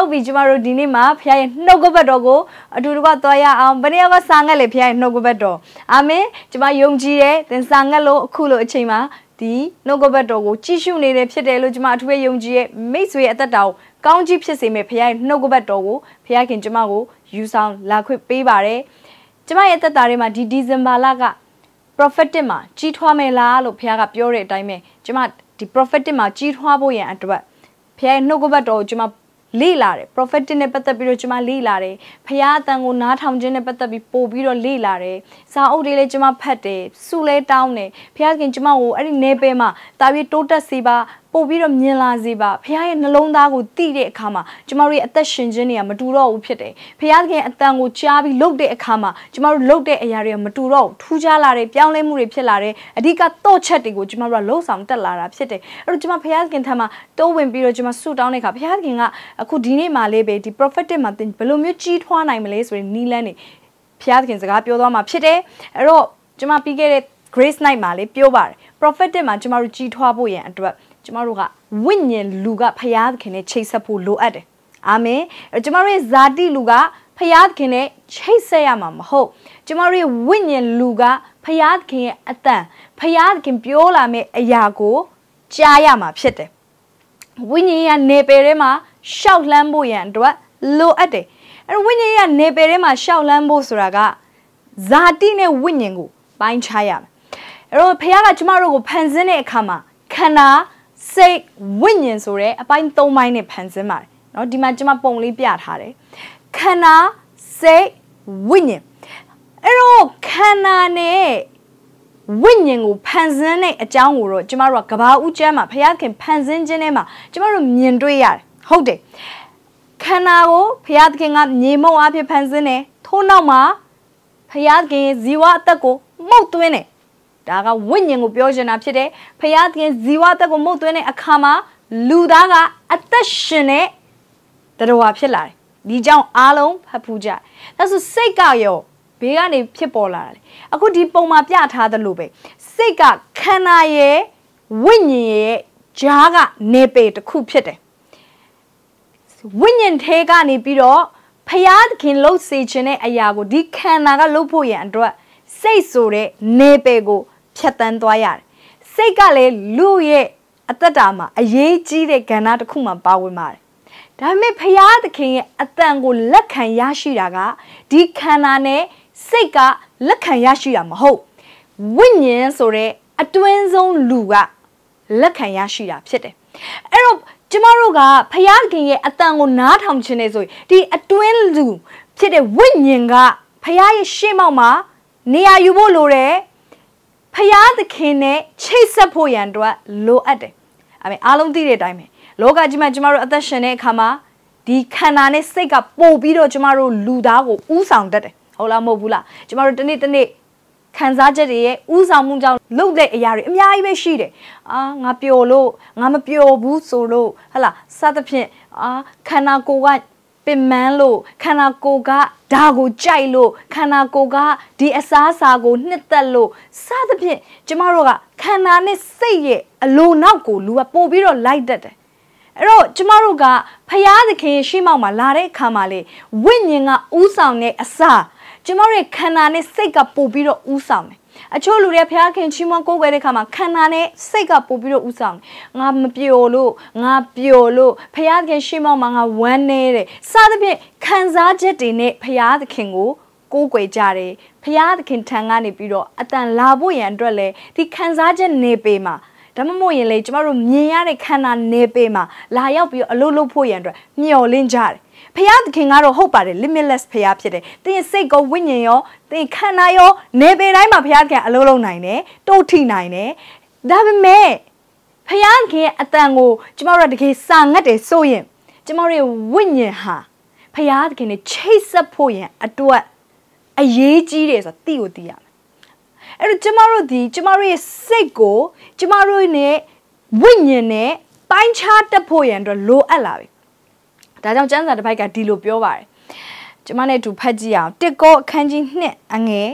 ပြီကျမတို့ဒီနေ့မှာဖခင်ရဲ့နှုတ်ကပတ်တော်ကိုအတူတူကသွားရအောင်ဘယ်နေရာကစာငတ်လေဖခင်ရဲ့နှုတ်ကပတ်တော်အာမင်ကျမယုံကြည်တယ်သင်စာငတ်လို့အခုလိုအချိန်မှာဒီနှုတ်ကပတ်တော်ကိုကြည့်ရှုနေတယ်ဖြစ်တယ်လို့ကျမအထူးပဲယုံကြည်ရဲ့မိတ်ဆွေရဲ့အသက်တာကိုကောင်းကြီးဖြစ်စေမယ်ဖခင်ရဲ့နှုတ်ကပတ်တော်ကိုဖခင်ကျမကိုယူဆောင်လာခွင့်ပေးပါတယ်ကျမရဲ့အသက်တာထဲမှာဒီဇင်ဘာလက prophetic မှာကြီးထွားမယ်လားလို့ဖခင်ကပြောတဲ့အတိုင်းပဲကျမဒီ prophetic မှာကြီးထွားဖို့ရန်အတွက်ဖခင်ရဲ့နှုတ်ကပတ်တော်ကိုကျမလေ့လာတယ် prophetic နဲ့ပတ်သက်ပြီးတော့ကျမလေ့လာတယ်ဖခင်အတန်ကိုနားထောင်ခြင်းနဲ့ပတ်သက်ပြီးပို့ပြီးတော့လေ့လာတယ်စာအုပ်တွေလည်းကျမဖတ်တယ်စုလဲတောင်းတယ်ဖခင်ကျမကိုအဲ့ဒီနေပယ်မှာတာပြီးတိုးတက်စေပါပို့ပြီးတော့မြင်လာစေပါဖခင်ရဲ့နှလုံးသားကိုသိတဲ့အခါမှာကျမတို့ရဲ့အသက်ရှင်ခြင်းတွေကမတူတော့ဘူးဖြစ်တယ်ဖခင်အတန်ကိုကြားပြီးလှုပ်တဲ့အခါမှာကျမတို့လှုပ်တဲ့အရာတွေကမတူတော့ဘူးထူးခြားလာတယ်ပြောင်းလဲမှုတွေဖြစ်လာတယ်အဓိကတော့ချက်တွေကိုကျမတို့ကလှုပ်ဆောင်တက်လာတာဖြစ်တယ်အဲ့တော့ကျမဖခင်ထံမှာတိုးဝင်ပြီးတော့ကျမဆူတောင်းတဲ့အခါဖခင်ကအခုဒီနေ့မှာလေးပဲဒီ prophetic မှာဘယ်လိုမျိုးကြီးထွားနိုင်မလဲဆိုရင်နီးလန်းနေဖခင်စကားပြောသွားမှာဖြစ်တယ်အဲ့တော့ကျမပြီးခဲ့တဲ့ Grace Night မှာလေးပြောပါတယ် prophetic မှာကျမတို့ကြီးထွားဖို့ရန်အတွက်ကျမတို့ကဝိညာဉ်လူကဖခင်နဲ့ချိတ်ဆက်ဖို့လိုအပ်တယ်အာမင်ကျမတို့ရဲ့ဇာတိလူကဖခင်နဲ့ချိတ်ဆက်ရမှာမဟုတ်ကျမတို့ရဲ့ဝိညာဉ်လူကဖခင်ရဲ့အတန်ဖခင်ပြောလာမယ့်အရာကိုကြားရမှာဖြစ်တယ်ဝိညာဉ်ရဲ့နေပယ်ထဲမှာရှောက်လှမ်းဖို့ရန်အတွက်လိုအပ်တယ်အဲ့ဝိညာဉ်ရဲ့နေပယ်ထဲမှာရှောက်လှမ်းဖို့ဆိုတာကဇာတိနဲ့ဝိညာဉ်ကိုပိုင်းခြားရမယ်အဲ့တော့ဖခင်ကကျမတို့ကိုဖန်ဆင်းတဲ့အခါမှာခန္ဓာစိတ်ဝိညာဉ်ဆိုတဲ့အပိုင်း၃ပိုင်းနဲ့ဖန်ဆင်းပါတယ်เนาะဒီမှာကျမပုံလေးပြထားတယ်ခန္ဓာစိတ်ဝိညာဉ်အဲ့တော့ခန္ဓာနဲ့ဝိညာဉ်ကိုဖန်ဆင်းတဲ့အကြောင်းကိုတော့ကျမတို့ကကဘာဦးကျမ်းမှာဖခင်ဖန်ဆင်းခြင်းထဲမှာကျမတို့မြင်တွေ့ရတယ်ဟုတ်တယ်ခန္ဓာကိုဖခင်ကမြေမုံအဖြစ်ဖန်ဆင်းတယ်ထို့နောက်မှာဖခင်ရဲ့ဇီဝအသက်ကိုမှုတ်သွင်းတယ်ဒါကဝိညာဉ်ကိုပြောချင်တာဖြစ်တယ်ဖခင်ဇီဝအသက်ကိုမှုတ်သွင်းတဲ့အခါမှာလူသားကအသက်ရှင်တဲ့တရားဖြစ်လာတယ်ဒီကြောင့်အားလုံးဖတ်ဖူးကြဒါဆိုစိတ်ကရောဘေးကနေဖြစ်ပေါ်လာတယ်အခုဒီပုံမှာပြထားသလိုပဲစိတ်ကခန္ဓာရဲ့ဝိညာဉ်ရဲ့ဂျားကနေပေတစ်ခုဖြစ်တယ်ဝိညာဉ်ထဲကနေပြီးတော့ဖခင်လှုပ်စေခြင်းတဲ့အရာကိုဒီခန္ဓာကလှုပ်ဖို့ရန်အတွက်စိတ်ဆိုတဲ့နေပေကိုဖြတ်တန်းသွားရတယ်စိတ်ကလည်းလူရဲ့အသက်တာမှာအရေးကြီးတဲ့ကဏ္ဍတစ်ခုမှာပါဝင်ပါတယ်ဒါပေမဲ့ဖခင်ရဲ့အတန်ကိုလက်ခံရရှိတာကဒီခန္ဓာနဲ့စိတ်ကလက်ခံရရှိတာမဟုတ်ဝိညာဉ်ဆိုတဲ့အတွင်းဆုံးလူကလက်ခံရရှိတာဖြစ်တယ်အဲ့တော့ကျမတို့ကဖခင်ရဲ့အတန်ကိုနားထောင်ခြင်းနဲ့ဆိုရင်ဒီအတွင်းလူဖြစ်တဲ့ဝိညာဉ်ကဖခင်ရဲ့ရှေ့မှောက်မှာနေရာယူဖို့လိုတယ်ဖခင်နဲ့ချိတ်ဆက်ဖို့ရန်အတွက်လိုအပ်တယ်အာမင်အားလုံးသိတဲ့အတိုင်းပဲလောကကြီးမှာကျမတို့အသက်ရှင်တဲ့အခါမှာဒီခန္ဓာနဲ့စိတ်ကပို့ပြီးတော့ကျမတို့လူသားကိုဥဆောင်တတ်တယ်ဟုတ်လားမဟုတ်ဘူးလားကျမတို့တနေ့ခံစားချက်တွေရဲ့ဥဆောင်မှုကြောင့်လုပ်တဲ့အရာတွေအများကြီးပဲရှိတယ်ငါပျော်လို့ငါမပျော်ဘူးဆိုလို့ဟလာစသဖြင့်ခန္ဓာကိုယ်ကပင်မန်းလို့ခန္ဓာကိုယ်ကဓာကိုကြိုက်လို့ခန္ဓာကိုယ်ကဒီအစားအစာကိုနှစ်သက်လို့စသဖြင့်ကျမတို့ကခန္ဓာနဲ့စိတ်ရဲ့အလိုနောက်ကိုလူကပို့ပြီးတော့လိုက်တတ်တယ်အဲ့တော့ကျမတို့ကဖခင်ရှိမှောက်မှာလာတဲ့အခါမှာလေဝိညာဉ်ကဥဆောင်တဲ့အစာကျမတို့ရဲ့ခန္ဓာနဲ့စိတ်ကပို့ပြီးတော့ဥဆောင်တယ်အချို့လူတွေဖခင်ချီးမွမ်းကိုးကွယ်တဲ့အခါမှာခန္ဓာနဲ့စိတ်ကပို့ပြီးတော့ဥဆောင်တယ်ငါမပျော်လို့ငါပျော်လို့ဖခင်ရှိမှောက်မှာငါဝမ်းနေတယ်စသဖြင့်ခံစားချက်တွေနဲ့ဖခင်ကိုကိုးကွယ်ကြတယ်ဖခင်ထံကနေပြီးတော့အတန်လာဖို့ရန်အတွက်လေဒီခံစားချက်နေပေမှာဒါမှမဟုတ်ရင်လေကျမတို့မြင်ရတဲ့ခန္ဓာနေပေမှာလာရောက်ပြီးအလုပ်လုပ်ဖို့ရန်အတွက်မျှော်လင့်ကြတယ်ဖခင်ကတော့ဟုတ်ပါတယ် limitless ဖခင်ဖြစ်တယ်သင်စိတ်ကောဝိညာဉ်ရောသင်ခန္ဓာရောနေပေတိုင်းမှာဖခင်အလုပ်လုပ်နိုင်တယ်တိုးထိနိုင်တယ်ဒါပေမဲ့ဖခင်ရဲ့အတန်ကိုကျမတို့တကယ်စာငတ်တယ်ဆိုရင်ကျမတို့ရဲ့ဝိညာဉ်ဟာဖခင်နဲ့ချိတ်ဆက်ဖို့ရန်အတွက်အရေးကြီးတယ်ဆိုတာသိကိုသိရမယ်အဲ့တော့ကျမတို့ရဲ့စိတ်ကိုကျမတို့နဲ့ဝိညာဉ်နဲ့ပိုင်းခြားတတ်ဖို့ရန်အတွက်လိုအပ်လာပြီဒါကြောင့်ကျမ်းစာတစ်ပိုက်ကဒီလိုပြောပါတယ်ကျမနဲ့အတူဖတ်ကြည့်အောင်တစ်ကောအခန်းကြီး2အငယ်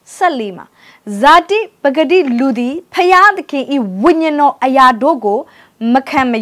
14မှာဇာတိပဂတိလူသည်ဖခင်ဤဝိညာဉ်တော်အရာတို့ကိုမခံမယူ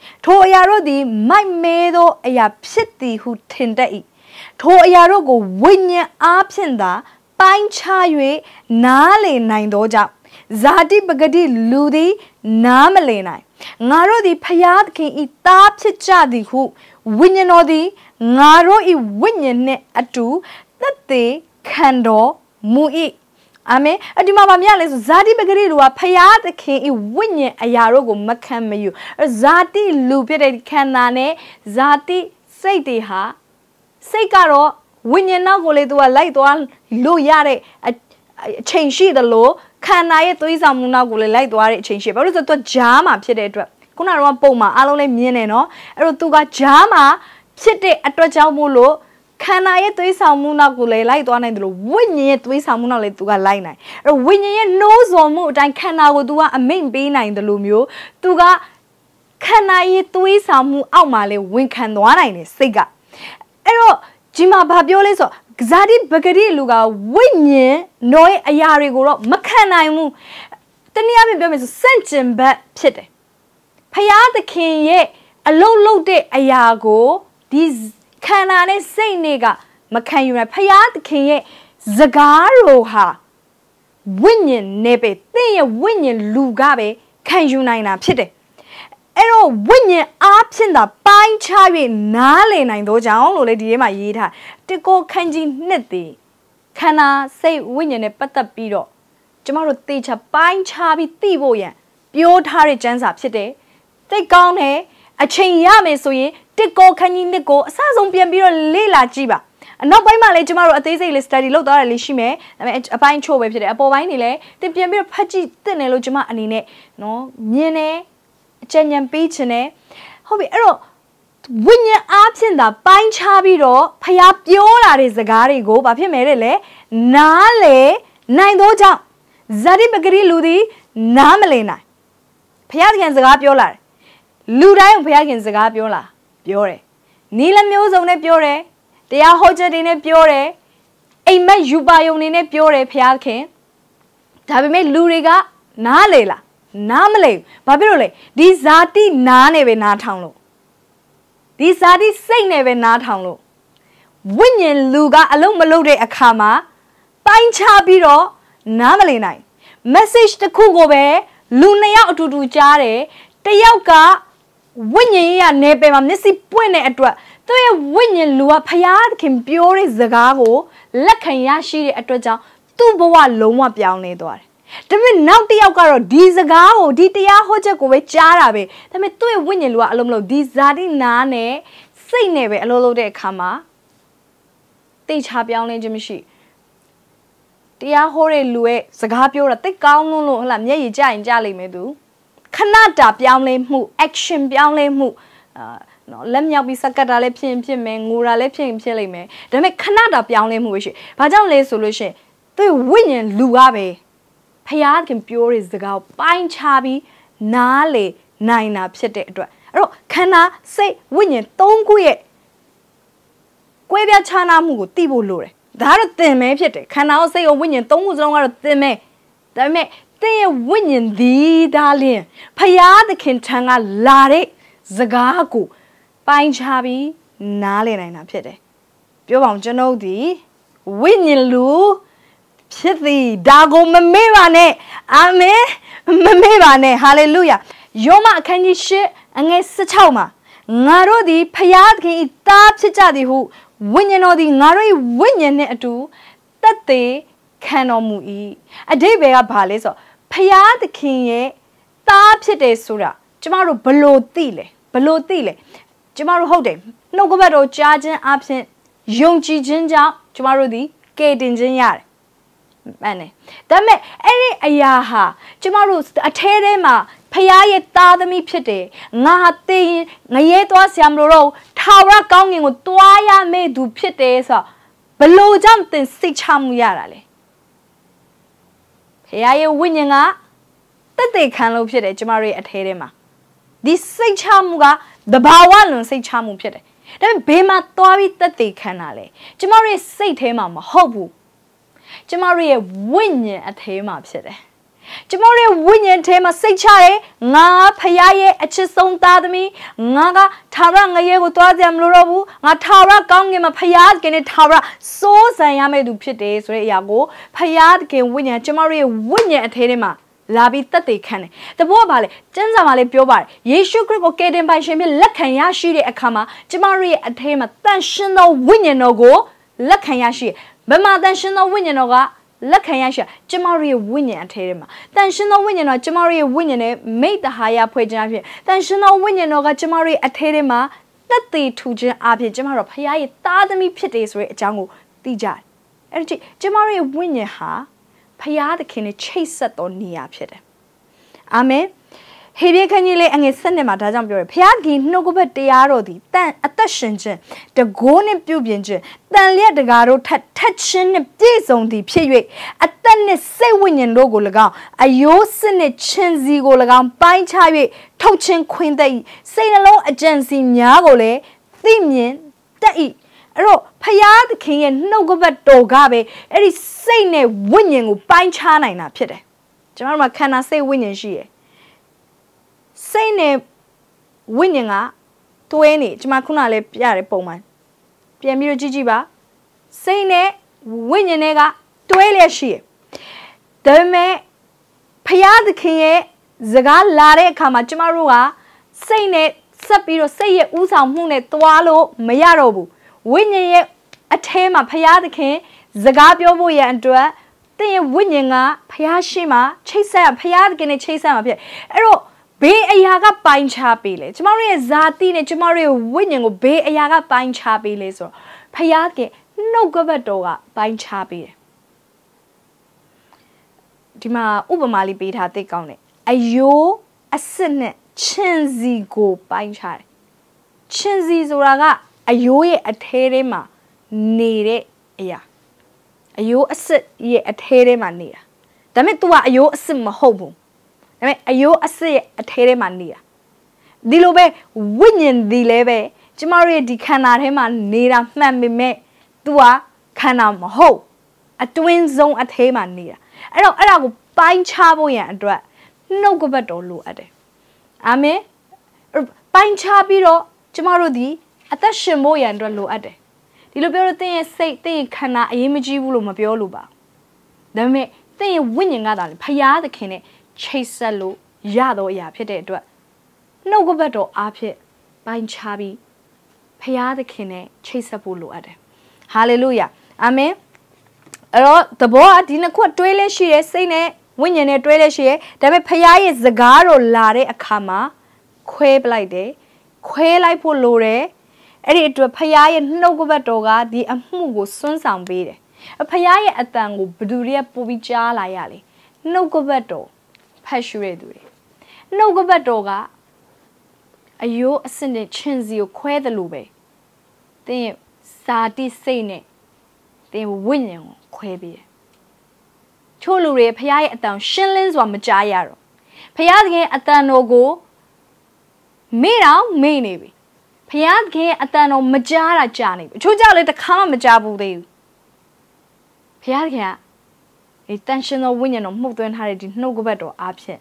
ထိုအရာတို့သည်မိုက်မဲသောအရာဖြစ်သည်ဟုထင်တတ်၏ထိုအရာတို့ကိုဝိညာဉ်အားဖြင့်သာပိုင်းခြား၍နားလည်နိုင်သောကြောင့်ဇာတိပဂတိလူသည်နားမလည်နိုင်ငါတို့သည်ဖျားသခင်ဤသားဖြစ်ကြသည်ဟုဝိညာဉ်တော်သည်ငါတို့ဤဝိညာဉ်နှင့်အတူသက်သေခံတော်မူ၏အာမင်အဒီမှာဗာမြလဲဆိုဇာတိပဂတိလူကဖျားသခင်ဤဝိညာဉ်အရာတို့ကိုမခံမယူဇာတိလူဖြစ်တဲ့ခန္ဓာနဲ့ဇာတိစိတ်တွေဟာစိတ်ကတော့ဝိညာဉ်နောက်ကိုလေသူကလိုက်သွားလို့ရတဲ့အချိန်ရှိသလိုခန္ဓာရဲ့သွေးဆောင်မှုနောက်ကိုလေလိုက်သွားတဲ့အချိန်ရှိဘာလို့လဲဆိုတော့သူဂျားမှာဖြစ်တဲ့အတွက်ခုနကတော့ပုံမှာအားလုံးလည်းမြင်နေနော်အဲ့တော့သူကဂျားမှာဖြစ်တဲ့အတွက်ကြောင့်မို့လို့ခန္ဓာရဲ့သွေးဆောင်မှုနောက်ကိုလေလိုက်သွားနိုင်တယ်လို့ဝိညာဉ်ရဲ့သွေးဆောင်မှုနောက်လေသူကလိုက်နိုင်အဲ့တော့ဝိညာဉ်ရဲ့နှိုးဆော်မှုအတိုင်းခန္ဓာကိုသူကအမိန့်ပေးနိုင်တယ်လို့မျိုးသူကခန္ဓာရဲ့သွေးဆောင်မှုအောက်မှာလေဝင်ခံသွားနိုင်တယ်စိတ်ကအဲ့တော့ဒီမှာဘာပြောလဲဆိုဇာတိပဂတိလူကဝိညာဉ်တော်ရဲ့အရာတွေကိုတော့မခံနိုင်ဘူးတနည်းအားဖြင့်ပြောမယ်ဆိုစန့်ကျင်ဘက်ဖြစ်တယ်ဖျားသခင်ရဲ့အလုံးလုံးတဲ့အရာကိုဒီခန္ဓာနဲ့စိတ်နဲ့ကမခံယူနိုင်ဖျားသခင်ရဲ့စကားတော်ဟာဝိညာဉ်နဲ့ပဲသင်ရဲ့ဝိညာဉ်လူကပဲခံယူနိုင်တာဖြစ်တယ်အဲ့တော့ဝိညာဉ်အားဖြင့်သာပိုင်းခြား၍နားလည်နိုင်သောကြောင့်လို့လေဒီထဲမှာရေးထားတစ်ကိုခန်းကြီးနှစ်သည်ခန္ဓာစိတ်ဝိညာဉ်နဲ့ပတ်သက်ပြီးတော့ကျမတို့သေချာပိုင်းခြားပြီးသိဖို့ရန်ပြောထားတဲ့ကျမ်းစာဖြစ်တယ်သိကောင်းတယ်အချိန်ရမယ်ဆိုရင်တစ်ကိုခန်းကြီးနှစ်ကိုအစဆုံးပြန်ပြီးတော့လေ့လာကြည့်ပါနောက်ပိုင်းမှာလည်းကျမတို့အသေးစိတ်လေး study လုပ်သွားရလေးရှိမယ်ဒါပေမဲ့အပိုင်းချို့ပဲဖြစ်တယ်အပေါ်ပိုင်းနေလည်းတင်ပြန်ပြီးတော့ဖတ်ကြည့်သင့်တယ်လို့ကျမအနေနဲ့နော်မြင်တယ်အကြံဉာဏ်ပေးခြင်းနဲ့ဟုတ်ပြီအဲ့တော့ဝိညာဉ်အားဖြင့်သာပိုင်းခြားပြီးတော့ဖျားပြောလာတဲ့စကားတွေကိုဘာဖြစ်မယ်တဲ့လဲနားလေနိုင်သောကြောင့်ဇာတိပဂတိလူသည်နားမလည်နိုင်ဖျားသခင်စကားပြောလာတယ်လူတိုင်းကိုဖျားခင်စကားပြောလာပြောတယ်နီးလမျိုးစုံနဲ့ပြောတယ်တရားဟောချက်တွေနဲ့ပြောတယ်အိမ်မက်ယူပါယုံတွေနဲ့ပြောတယ်ဖျားခင်ဒါပေမဲ့လူတွေကနားလေလားနားမလဲဘာဖြစ်လို့လဲဒီဇာတိနားနဲ့ပဲနားထောင်လို့ဒီဇာတိစိတ်နဲ့ပဲနားထောင်လို့ဝိညာဉ်လူကအလုံးမလုံးတဲ့အခါမှာပိုင်းခြားပြီးတော့နားမလည်နိုင် message တစ်ခုကိုပဲလူနှစ်ယောက်အတူတူကြားတယ်တယောက်ကဝိညာဉ်ရေးရနေပယ်မှာမျက်စိပွင့်တဲ့အတွက်သူရဲ့ဝိညာဉ်လူကဖျားခင်ပြောတဲ့စကားကိုလက်ခံရရှိတဲ့အတွက်ကြောင့်သူ့ဘဝလုံးဝပြောင်းလဲသွားတယ်ဒါပေမဲ့နောက်တစ်ယောက်ကတော့ဒီစကားကိုဒီတရားဟောချက်ကိုပဲကြားတာပဲဒါပေမဲ့သူ့ရဲ့ဝိညာဉ်လူကအလုံးမလုံးဒီဇာတိနာနဲ့စိတ်နဲ့ပဲအလုံးလုံးတဲ့အခါမှာတိတ်ချပြောင်းလဲခြင်းမရှိတရားဟောတဲ့လူရဲ့စကားပြောတာတိတ်ကောင်းလို့ဟလာမျက်ရည်ကျရင်ကျလိမ့်မယ်သူခဏတာပြောင်းလဲမှု action ပြောင်းလဲမှုနော်လက်မြောက်ပြီးစကတ်တာလည်းဖြစ်မယ်ငိုတာလည်းဖြစ်လိမ့်မယ်ဒါပေမဲ့ခဏတာပြောင်းလဲမှုပဲရှိဘာကြောင့်လဲဆိုလို့ရှိရင်သူ့ဝိညာဉ်လူကပဲဖျားခင်ပြောတဲ့စကားကိုပိုင်းခြားပြီးနားလေနိုင်တာဖြစ်တဲ့အတွက်အဲ့တော့ခန္ဓာစိတ်ဝိညာဉ်၃ခုရဲ့ကွဲပြားခြားနားမှုကိုသိဖို့လိုတယ်ဒါကတော့သင်မဲဖြစ်တယ်ခန္ဓာကိုစိတ်ကိုဝိညာဉ်၃ခုစလုံးကတော့သင်မဲဒါပေမဲ့သင်ရဲ့ဝိညာဉ်ဒီဒါလင်းဖျားသခင်ထံကလာတဲ့စကားကိုပိုင်းခြားပြီးနားလည်နိုင်တာဖြစ်တယ်ပြောပါအောင်ကျွန်ုပ်ဒီဝိညာဉ်လူဖြစ်သည်ဒါကိုမမေ့ပါနဲ့အာမင်မမေ့ပါနဲ့ဟာလေလုယာယောမအခန်းကြီး၈အငယ်16မှာငါတို့သည်ဖျားသခင်၏သားဖြစ်ကြသည်ဟုဝိညာဉ်တော်သည်ငါတို့၏ဝိညာဉ်နှင့်အတူသက်သေခံတော်မူ၏အဓိပ္ပာယ်ကဘာလဲဆိုတော့ဖျားသခင်ရဲ့သားဖြစ်တယ်ဆိုတာကျမတို့ဘလို့သိလဲကျမတို့ဟုတ်တယ်နှုတ်ကပတ်တော်ကြားခြင်းအပြင်ယုံကြည်ခြင်းကြောင့်ကျမတို့သည်ကယ်တင်ခြင်းရတယ်မှန်တယ်ဒါပေမဲ့အဲ့ဒီအရာဟာကျမတို့အထဲထဲမှာဖျားရဲ့သားသမီးဖြစ်တယ်ငါဟာသိရင်ငရဲသွားဆရာမလို့တော့ထာဝရကောင်းကင်ကိုတွားရမယ့်သူဖြစ်တယ်ဆိုတော့ဘလို့ကြောင့်သင်စိတ်ချမှုရတာလဲဖျားရဲ့ဝိညာဉ်ကတက်တဲ့ခံလို့ဖြစ်တယ်ကျမတို့ရဲ့အထဲထဲမှာဒီစိတ်ချမှုကတဘာဝလွန်စိတ်ချမှုဖြစ်တယ်ဒါပေမဲ့ဘေးမှာသွားပြီးတက်တဲ့ခံတာလဲကျမတို့ရဲ့စိတ်ထဲမှာမဟုတ်ဘူးကျမတို့ရဲ့ဝိညာဉ်အထဲမှာဖြစ်တယ် Tomorrow winning tema say chare, nga payaye, a chison tadami, naga, taranga yego to them lorobu, nga tara gang him a payad can it tara, so sayame do pites, re yago, payad can win a tomorrow winning at Hedema. Labi tate kane. The bobale, Jenzamale Piobar, Yeshu Krigo Kaden by Shemi, Lakanyashi Akama, Jimari at Hema, Tanshino winning no go, Lakanyashi, Bema Tanshino winning noga, Lakanyasha, Jimari winning at Hema, Tanshino winning or Jimari winning made the higher Pujan, Tanshino winning noga Jimari at Hema, that they two Abi Jimaro Payai, Tadami Pities re Jango, Dija. Jimari winning ha. Payad can chase at on near pit. Amen. Heavy can you lay and send them at a jump your piagi no go but the arrodi, then at the shinge, the gone pubiange, then let the garo touching the days on the pie, at then say winning logo lagown, a yosin a chinzy go lagown, pine chai, touching queen day, say along a gency nyagole, themian, day. Ro, Payad king and no go but dogabe, it is saying a winning by China in a pity. Jamama cannot say winning she. Saying a winning a 20, Jamakuna le Piare Poman. Piamiro Gigiba. Saying a winning nega 20 she. Deme Payad king, Zaga Lare Kamachimarua, saying it, Sapiro say it, Usa Mune, Tualo, Mayarobu. Winning a tema Payadkin, Zagabio boy and doer, then winning a Payashima, chase a Payadkin and chase up here. Ero, be a yaga pine chapile. Tomorrow is Zatine, tomorrow winning, be a yaga pine chapile. So Payadkin, no goverdoga, pine chapile. Dima Ubamali beat her take on it. A yo, a sinnet, chinzy go pine chai. Chinzy zoraga. Ayo a terema near ya. Ayo a sit ye a terema near. Damit to ayo a sim hobo. Ayo a say a terema near. Dilobe winning the lebe, Jimari di canarema near mammy me dua canam ho. A twin zone at hema near. I don't bind chabo yan dra. No go but don't look at it. Ame bind chabiro, Jimaro di. At that shimo and low at it. The little thing say they cannot image Wuluma Bioluba. The me they winning at all, Payad kine, chase a low, yado ya pit. No go better up it, bind chabby, Payad kine, chase a bulu at it. Hallelujah. Amen. The boy didn't quite toilet she is saying, winning a toilet she, the pay is the garo lare a kama, quabe like day, quail like polore. Edit to a payay and no go doga, the amugo soon sound beat. A payay at tango, Buduria Pubicha layali. No go beto, passureduri. No go doga. A yo ascended chinzio que the lube. Then sati sane. Then winning quebi. Cholure payay at down shillings one majayaro. Payad at the no go. Made out, may navy. Payad ke atano majara jani. Chuja let the kama majabu de. Payad ke a tensional winning of moved and hurried no go better absent.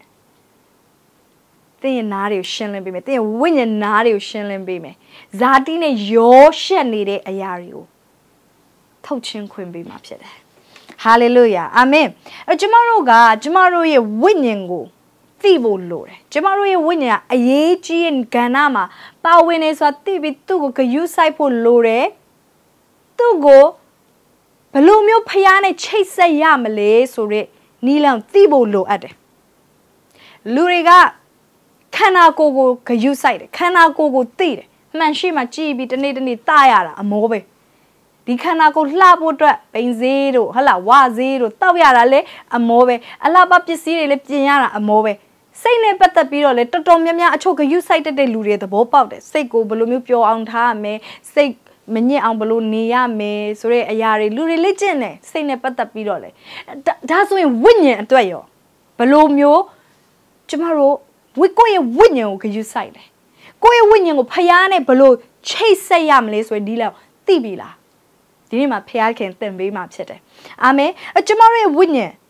They nari shilling be me. They winning nari shilling be me. Zadine yo shenide a yario. Touching queen be mapset. Hallelujah. Amen. A Jamaroga, Jamaro ye winning go. Tivo Lord. Jamari winning a yeji and ganama. Bawin is what TV to go you saipo lore. To go Palomio Payane chase a yamale so re Nilam Tivo lo at it. Luriga cannot go you side, cannot go theatre. Man, she ma chibi the need tire a mobe. The cannot go labo drop, pain zero, hala wa zero, taviarale a mobe, a laba pisiri leptiana a mobe. Say ne better be all let Tomia a choke you cited the luria the bow powder. Say go balumupio on time, say many on balonia me, sore a yari luri legend. Say ne better be all. That's when winning at Dwayo. Balomio, tomorrow, we go a winning, can you cite? Go a winning of Payane below, chase a yamless with dealer, Tibila. Dima Pia can then be my city. Ame, a tomorrow winning.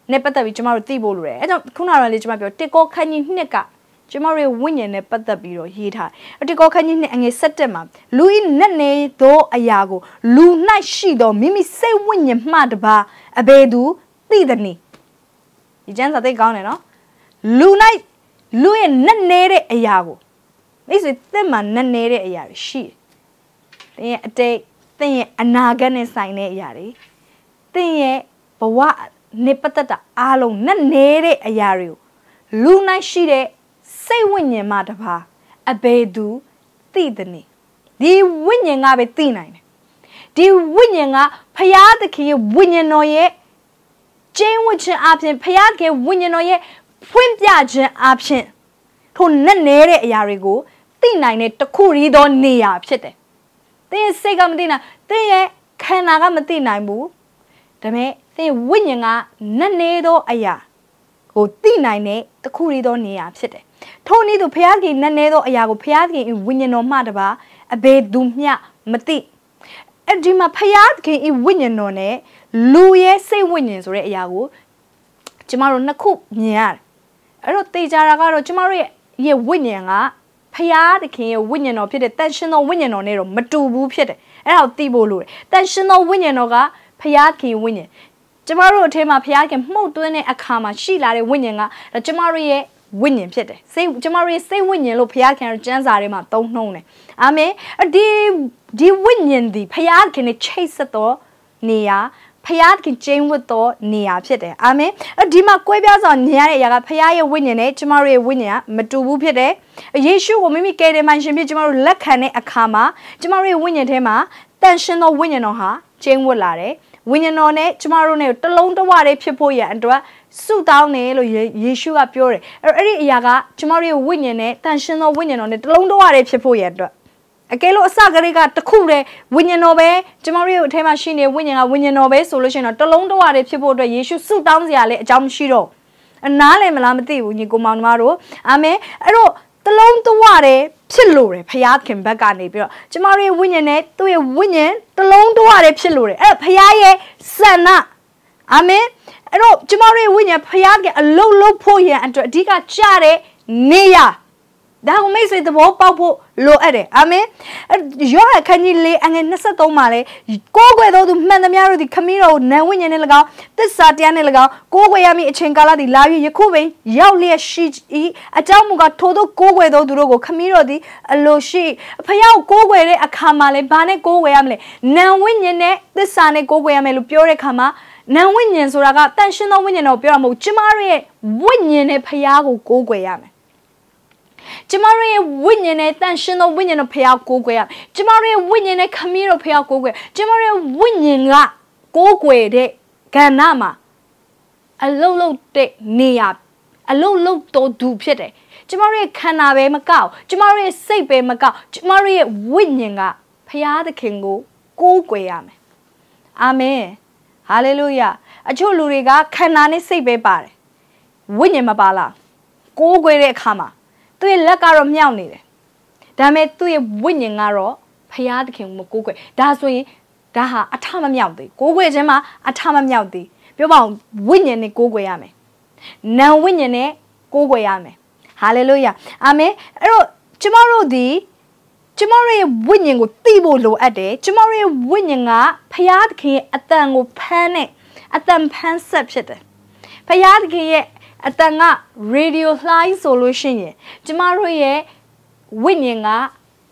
နဲ့ပတ်သက်ပြီးကျမတို့သိဖို့လိုတယ်အဲကြောင့်ခုနကလည်းကျမပြောတစ်ကောခန်းကြီးနှစ်ကကျမတို့ရဲ့ဝိညာဉ်နဲ့ပတ်သက်ပြီးတော့ရေးထားတယ်တစ်ကောခန်းကြီးနှစ်အငယ်7မှာလူဤနက်နေသောအရာကိုလူ၌ရှိသောမိမိစိတ်ဝိညာဉ်မှတပါအဘယ်သူသိသနည်းဒီကျမ်းစာသိကောင်းတယ်နော်လူရဲ့နက်နေတဲ့အရာကိုမိတ်ဆွေသင်မှာနက်နေတဲ့အရာတွေရှိတယ်သင်ရဲ့အတိတ်သင်ရဲ့အနာဂတ်နဲ့ဆိုင်တဲ့အရာတွေသင်ရဲ့ဘဝနေပတ်သက်တာအားလုံးနက်နေတဲ့အရာတွေကိုလူ၌ရှိတဲ့စိတ်ဝိညာဉ်မှတပါအဘယ်သူသိသနည်းဒီဝိညာဉ်ကပဲသိနိုင်တယ်ဒီဝိညာဉ်ကဖယားသခင်ရဲ့ဝိညာဉ်တော်ရဲ့ကျင့်ဝတ်ခြင်းအပြင်ဖယားသခင်ဝိညာဉ်တော်ရဲ့ဖွင့်ပြခြင်းအပြင်ထိုနက်နေတဲ့အရာတွေကိုသိနိုင်တဲ့တခုရီသောနေရာဖြစ်တယ်သင်ရဲ့စိတ်ကမသိနိုင်သင်ရဲ့ခန္ဓာကမသိနိုင်ဘူးဒါပေမဲ့သင်ဝိညာဉ်ကနက်နေသောအရာကိုသိနိုင်တဲ့တခုရီသောနေရာဖြစ်တယ်ထို့နည်းသူဖယားခင်နက်နေသောအရာကိုဖယားခင်ဝိညာဉ်တော်မှတပါအဘယ်သူမျှမသိအဲ့ဒီမှာဖယားခင်ဝိညာဉ်တော်နဲ့လူရဲ့စိတ်ဝိညာဉ်ဆိုတဲ့အရာကိုကျမတို့နှစ်ခုမြင်ရတယ်အဲ့တော့သိကြတာကတော့ကျမတို့ရဲ့ဝိညာဉ်ကဖယားသခင်ရဲ့ဝိညာဉ်တော်ဖြစ်တဲ့တန်ရှင်သောဝိညာဉ်တော်နဲ့တော့မတူဘူးဖြစ်တယ်အဲ့ဒါကိုသိဖို့လိုတယ်တန်ရှင်သောဝိညာဉ်တော်ကဖယားသခင်ဝိညာဉ်ကျမတို့အထဲမှာဖယားခင်မှုတ်သွင်းတဲ့အခါမှာရှိလာတဲ့ဝိညာဉ်ကကျမတို့ရဲ့ဝိညာဉ်ဖြစ်တယ်ကျမတို့ရဲ့စိတ်ဝိညာဉ်လို့ဖယားခင်ကျမ်းစာထဲမှာသုံးနှုန်းတယ်အာမင်ဒီဝိညာဉ်ဒီဖယားခင်နဲ့ချိတ်ဆက်သောနေရာဖယားခင်ကျင်းဝတ်သောနေရာဖြစ်တယ်အာမင်ဒီမှာကွဲပြားစွာနေရတဲ့အရာကဖယားရဲ့ဝိညာဉ်နဲ့ကျမတို့ရဲ့ဝိညာဉ်ကမတူဘူးဖြစ်တယ်ယေရှုကိုမိမိကယ်တင်ပိုင်ရှင်ဖြစ်ကျမတို့လက်ခံတဲ့အခါမှာကျမတို့ရဲ့ဝိညာဉ်ထဲမှာတန်ရှင်သောဝိညာဉ်တော်ဟာကျင်းဝတ်လာတယ်ဝိညာဉ်တော်နဲ့ကျမတို့နဲ့တလုံးတဝတည်းဖြစ်ဖို့ရန်အတွက်ဆုတောင်းတယ်လို့ယေရှုကပြောတယ်အဲ့ဒီအရာကကျမတို့ရဲ့ဝိညာဉ်နဲ့တန်ရှင်သောဝိညာဉ်တော်နဲ့တလုံးတဝတည်းဖြစ်ဖို့ရန်အတွက်အကယ်လို့အစကလေးကတခုတည်းဝိညာဉ်တော်ပဲကျမတို့ရဲ့အထဲမှာရှိနေဝိညာဉ်ကဝိညာဉ်တော်ပဲဆိုလို့ရှိရင်တော့တလုံးတဝတည်းဖြစ်ဖို့အတွက်ယေရှုဆုတောင်းစရာလည်းအကြောင်းမရှိတော့နားလည်မလားမသိဘူးညီကိုမောင်နှမတို့အာမင်အဲ့တော့တလုံးတဝတည်းဖြစ်လို့တယ်ဖယားခင်ဘက်ကနေပြီးတော့ကျမတို့ရဲ့ဝိညာဉ်နဲ့သူ့ရဲ့ဝိညာဉ်တလုံးတဝတည်းဖြစ်လို့တယ်အဲ့ဖယားရဲ့ဆန္ဒအာမင်အဲ့တော့ကျမတို့ရဲ့ဝိညာဉ်ဖယားကအလုံးလုံးဖို့ရန်အတွက်အဓိကကြတဲ့နေရာဒါကိုမိတ်ဆွေသဘောပေါက်ဖို့လိုအပ်တယ်အာမင်ယောဟန်ခန်းကြီး၄အငယ်23မှာလဲကိုးကွယ်သောသူမှန်သမျှတို့သည်ခမည်းတော်ကိုနံဝိညာဉ်နဲ့၎င်းသစ္စာတရားနဲ့၎င်းကိုးကွယ်ရမည့်အချိန်ကာလသည်လာ၍ယခုပင်ရောက်လျက်ရှိ၏အကြောင်းမူကားထိုသို့ကိုးကွယ်သောသူတို့ကိုခမည်းတော်သည်အလိုရှိဖယားကိုကိုးကွယ်တဲ့အခါမှာလဲဘာနဲ့ကိုးကွယ်ရမလဲနံဝိညာဉ်နဲ့သစ္စာနဲ့ကိုးကွယ်ရမယ်လို့ပြောတဲ့အခါမှာနံဝိညာဉ်ဆိုတာကတန်ရှင်းသောဝိညာဉ်တော်ပြောတာမဟုတ်ကျမတို့ရဲ့ဝိညာဉ်နဲ့ဖယားကိုကိုးကွယ်ရမယ်ကျမတို့ရဲ့ဝိညာဉ်နဲ့တန်ရှင်းသောဝိညာဉ်တော်ဖယားကိုးကွယ်ရကျမတို့ရဲ့ဝိညာဉ်နဲ့ခမည်းတော်ဖယားကိုးကွယ်ကျမတို့ရဲ့ဝိညာဉ်ကကိုးကွယ်တဲ့ကဏ္ဍမှာအလုံးလုံးတဲ့နေရာအလုံးလုံးတော်သူဖြစ်တယ်ကျမတို့ရဲ့ခန္ဓာပဲမကောက်ကျမတို့ရဲ့စိတ်ပဲမကောက်ကျမတို့ရဲ့ဝိညာဉ်ကဖယားသခင်ကိုကိုးကွယ်ရမယ်အာမင်ဟာလေလုယာအချို့လူတွေကခန္ဓာနဲ့စိတ်ပဲပါတယ်ဝိညာဉ်မပါလားကိုးကွယ်တဲ့အခါမှာသူ့ရဲ့လက်ကတော့မြောက်နေတယ်ဒါပေမဲ့သူ့ရဲ့ဝိညာဉ်ကတော့ဖယားသခင်ကိုမကိုးကွယ်ဒါဆိုရင်ဒါဟာအထမမြောက်သေးကိုးကွယ်ခြင်းမှာအထမမြောက်သေးပြောပါအောင်ဝိညာဉ်နဲ့ကိုးကွယ်ရမယ်နံဝိညာဉ်နဲ့ကိုးကွယ်ရမယ်ဟာလေလုယာအာမင်အဲ့တော့ကျမတို့ဒီကျမတို့ရဲ့ဝိညာဉ်ကိုသိဖို့လိုအပ်တယ်ကျမတို့ရဲ့ဝိညာဉ်ကဖယားသခင်ရဲ့အတန်ကိုဖမ်းနဲ့အတန်ဖမ်းဆက်ဖြစ်တယ်ဖယားသခင်ရဲ့အတန်က radio line ဆိုလို့ရှိရင်ကျမတို့ရဲ့ဝိညာဉ်က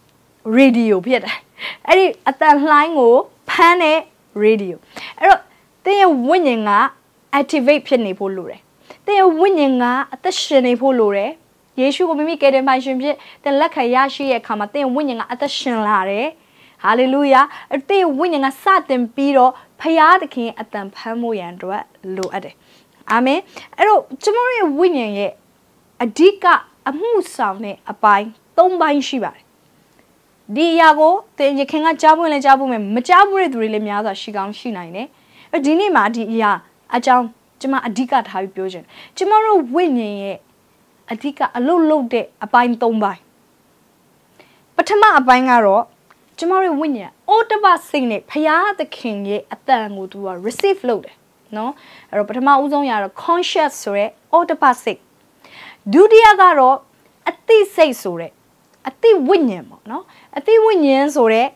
radio ဖြစ်တယ်အဲ့ဒီအတန် line ကိုဖမ်းတဲ့ radio အဲ့တော့သင်ရဲ့ဝိညာဉ်က activate ဖြစ်နေဖို့လိုတယ်သင်ရဲ့ဝိညာဉ်ကအသက်ရှင်နေဖို့လိုတယ်ယေရှုကိုမိမိကယ်တင်ပိုင်ရှင်ဖြစ်တဲ့လက်ခံရရှိတဲ့အခါမှာသင်ရဲ့ဝိညာဉ်ကအသက်ရှင်လာတယ်ဟာလေလုယာသင်ရဲ့ဝိညာဉ်ကစတင်ပြီးတော့ဖယားသခင်အတန်ဖမ်းဖို့ရန်အတွက်လိုအပ်တယ်အာမင်အဲ့တော့ကျွန်တော်ရဲ့ဝိညာဉ်ရဲ့အဓိကအမှုဆောင်တဲ့အပိုင်း၃ပိုင်းရှိပါတယ်ဒီအရာကိုသင်ရခင်ကကြားပွင့်လဲကြားပွင့်မယ်မကြားပွင့်တဲ့သူတွေလည်းများစွာရှိကောင်းရှိနိုင်တယ်ဒီနေ့မှာဒီအရာအကြောင်းကျွန်မအဓိကထားပြီးပြောချင်တယ်ကျွန်တော်တို့ဝိညာဉ်ရဲ့အဓိကအလုတ်လုတ်တဲ့အပိုင်း၃ပိုင်းပထမအပိုင်းကတော့ကျွန်တော်တို့ဝိညာဉ်အော်တပစိတ်နဲ့ဖယားသခင်ရဲ့အတန်ကိုသူက receive လုပ်တယ်နော်အဲ့တော့ပထမဦးဆုံးရတော့ conscious ဆိုတဲ့ autopilot စိတ်ဒုတိယကတော့အသိစိတ်ဆိုတဲ့အသိဝိညာဉ်ပေါ့နော်အသိဝိညာဉ်ဆိုတဲ့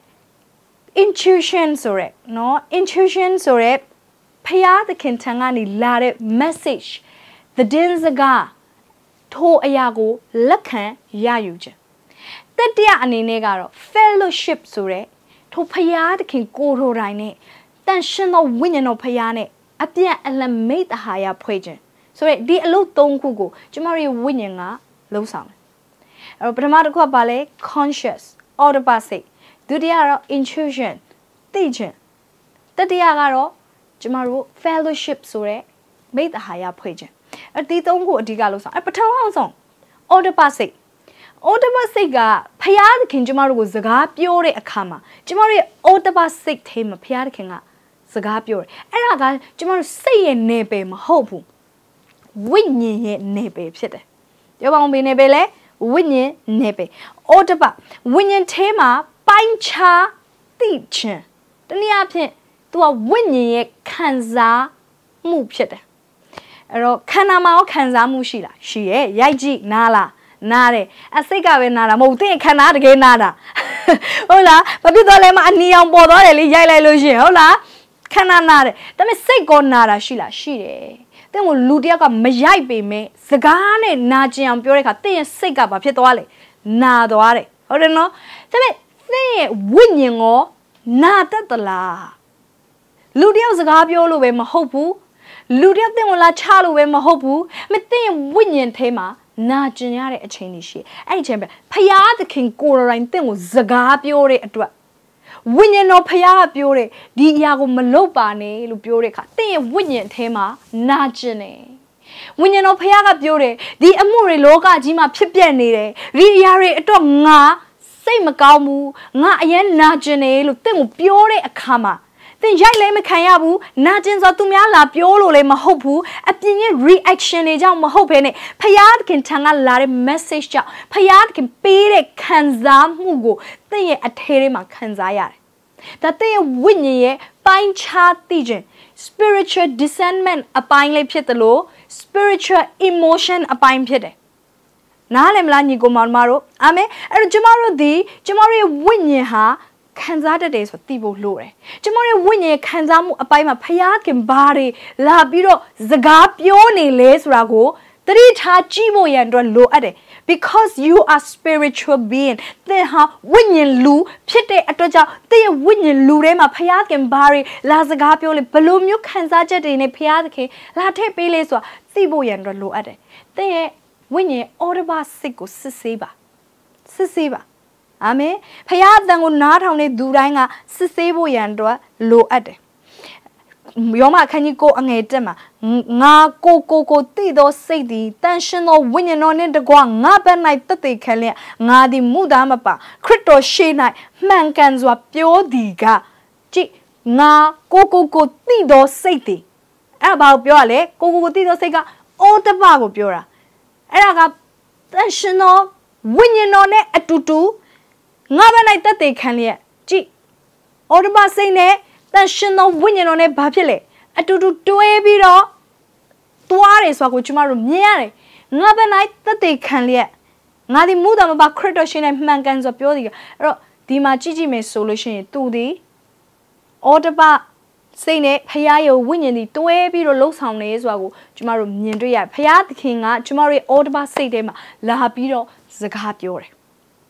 intuition ဆိုတဲ့နော် intuition ဆိုတဲ့ဖယားသခင်ထံကနေလာတဲ့ message သတင်းစကားထိုအရာကိုလက်ခံရယူခြင်းတတိယအနေနဲ့ကတော့ fellowship ဆိုတဲ့ထိုဖယားသခင်ကိုထိုတိုင်းနဲ့တန်ရှင်းသောဝိညာဉ်တော်ဖယားနဲ့အပြည့်အလမိတ်ဟာရဖွဲ့ခြင်းဆိုတဲ့ဒီအလုပ်၃ခုကိုကျမတို့ရဲ့ဝိညာဉ်ကလုံးဆောင်တယ်အဲ့တော့ပထမတစ်ခုကပါလဲ conscious autopilot ဒုတိယကတော့ intuition သိခြင်းတတိယကတော့ကျမတို့ fellowship ဆိုတဲ့မိတ်ဟာရဖွဲ့ခြင်းအဲ့ဒီ၃ခုအဓိကလုံးဆောင်အဲ့ပထမဆုံး autopilot autopilot ကဖယားသခင်ကျမတို့ကိုစကားပြောတဲ့အခါမှာကျမတို့ရဲ့ autopilot ထဲမှာဖယားသခင်ကစကားပြောတယ်အဲ့ဒါကကျမတို့စိတ်ရဲ့နယ်ပယ်မဟုတ်ဘူးဝိညာဉ်ရဲ့နယ်ပယ်ဖြစ်တယ်ပြောပါဦးဘယ်နယ်ပယ်လဲဝိညာဉ်နယ်ပယ် autopilot ဝိညာဉ်ထဲမှာပိုင်းခြားသိခြင်းတနည်းအားဖြင့်သူကဝိညာဉ်ရဲ့ခံစားမှုဖြစ်တယ်အဲ့တော့ခန္ဓာမှာရောခံစားမှုရှိလားရှိရဲ့ရိုက်ကြည့်နားလားနားတယ်အစိတ်ကပဲနားတာမဟုတ်တဲ့ခန္ဓာတကယ်နားတာဟုတ်လားဘာဖြစ်သွားလဲမအနီအောင်ပေါ်သွားတယ်လေရိုက်လိုက်လို့ရှိရင်ဟုတ်လားခန္ဓာနားတယ်ဒါပေမဲ့စိတ်ကောနားတာရှိလားရှိတယ်တဲ့ကိုလူတယောက်ကမရိုက်ပေမဲ့စကားနဲ့နာကျင်အောင်ပြောတဲ့ခါတဲ့ရဲ့စိတ်ကဘာဖြစ်သွားလဲနာသွားတယ်ဟုတ်တယ်နော်ဒါပေမဲ့တဲ့ရဲ့ဝိညာဉ်ကိုနာတတ်သလားလူတယောက်စကားပြောလို့ပဲမဟုတ်ဘူးလူတယောက်တဲ့ကိုလာချလို့ပဲမဟုတ်ဘူးမတဲ့ရဲ့ဝိညာဉ်ထဲမှာနာကျင်ရတဲ့အချိန်တွေရှိအဲ့ဒီအချိန်ပဲဖယားသခင်ကိုယ်တိုင်တဲ့ကိုစကားပြောတဲ့အတွက်ဝိညာဉ်တော်ဖယားကပြောတယ်ဒီအရာကိုမလုပ်ပါနဲ့လို့ပြောတဲ့အခါတဲ့ရဲ့ဝိညာဉ်ထဲမှာနာကျင်တယ်ဝိညာဉ်တော်ဖယားကပြောတယ်ဒီအမှုတွေလောကကြီးမှာဖြစ်ပျက်နေတယ်ဒီအရာတွေအတွက်ငါစိတ်မကောင်းဘူးငါအရင်နာကျင်တယ်လို့တဲ့ကိုပြောတဲ့အခါမှာတင်ရိုက်လည်းမခံရဘူးနာကျင်စွာသူများလာပြောလို့လည်းမဟုတ်ဘူးအပြင်ရဲ့ reaction တွေကြောင့်မဟုတ်ဘဲနဲ့ဖယားသခင်ထံကလာတဲ့ message ကြောင့်ဖယားသခင်ပေးတဲ့ခံစားမှုကိုသင်ရဲ့အထဲထဲမှာခံစားရတယ်ဒါသင်ရဲ့ဝိညာဉ်ရဲ့ပိုင်းခြားသိခြင်း spiritual discernment အပိုင်းလေးဖြစ်တယ်လို့ spiritual emotion အပိုင်းဖြစ်တယ်နားလည်မလားညီကိုမောင်တို့အာမင်အဲ့တော့ကျမတို့ရဲ့ဝိညာဉ်ဟာခံစားတတ်တယ်ဆိုသိဖို့လိုတယ်ကျမတို့ဝိညာဉ်ခံစားမှုအပိုင်းမှာဖယားခင်ဘာတွေလာပြီးတော့စကားပြောနေလဲဆိုတာကိုသတိထားကြည့်ဖို့ရန်အတွက်လိုအပ်တယ် because you are spiritual being သင်ဟာဝိညာဉ်လူဖြစ်တဲ့အတွက်ကြောင့်သင်ရဲ့ဝိညာဉ်လူထဲမှာဖယားခင်ဘာတွေလာစကားပြောလဲဘယ်လိုမျိုးခံစားချက်တွေနဲ့ဖယားသခင်လာထည့်ပေးလဲဆိုတာသိဖို့ရန်အတွက်လိုအပ်တယ်သင်ရဲ့ဝိညာဉ် audible စိတ်ကိုစစ်ဆေးပါအာမင်ဖယားအတန်ကိုနားထောင်တဲ့သူတိုင်းကစစ်ဆေးဖို့ရန်အတွက်လိုအပ်တယ်ယောမအခန်းကြီး9အငယ်1မှာငါကိုတိသောစိတ်သည်တန်ရှင်းသောဝိညာဉ်တော်နှင့်တကွငါဘက်၌တသက်ခံလျက်ငါသည်မူသားမပါခရစ်တော်ရှေ့၌မှန်ကန်စွာပြောသည်ကကြည့်ငါကိုတိသောစိတ်သည်အဲ့ဒါဘာကိုပြောရလဲကိုတိသောစိတ်ကအိုတပကိုပြောတာအဲ့ဒါကတန်ရှင်းသောဝိညာဉ်တော်နဲ့အတူတူငါဘက်၌တက်သေးခံလျက်ကြည့်အော်ဒီပါစိတ်နဲ့တန်ရှင်သောဝိညာဉ်တော်နဲ့ဘာဖြစ်လဲအတူတူတွဲပြီးတော့တွားတယ်ဆိုတာကိုကျမတို့မြင်ရတယ်ငါဘက်၌တက်သေးခံလျက်ငါဒီမူတာမပါခရစ်တော်ရှင်နဲ့မှန်ကန်ဆိုပြောသည်အဲ့တော့ဒီမှာကြည့်မယ်ဆိုလို့ရှိရင်သူဒီအော်ဒီပါစိတ်နဲ့ဖယားရဲ့ဝိညာဉ်ဒီတွဲပြီးတော့လှုပ်ဆောင်နေဆိုတာကိုကျမတို့မြင်တွေ့ရဖယားသခင်ကကျမတို့ရဲ့အော်ဒီပါစိတ်ထဲမှာလာပြီးတော့စကားပြောတယ်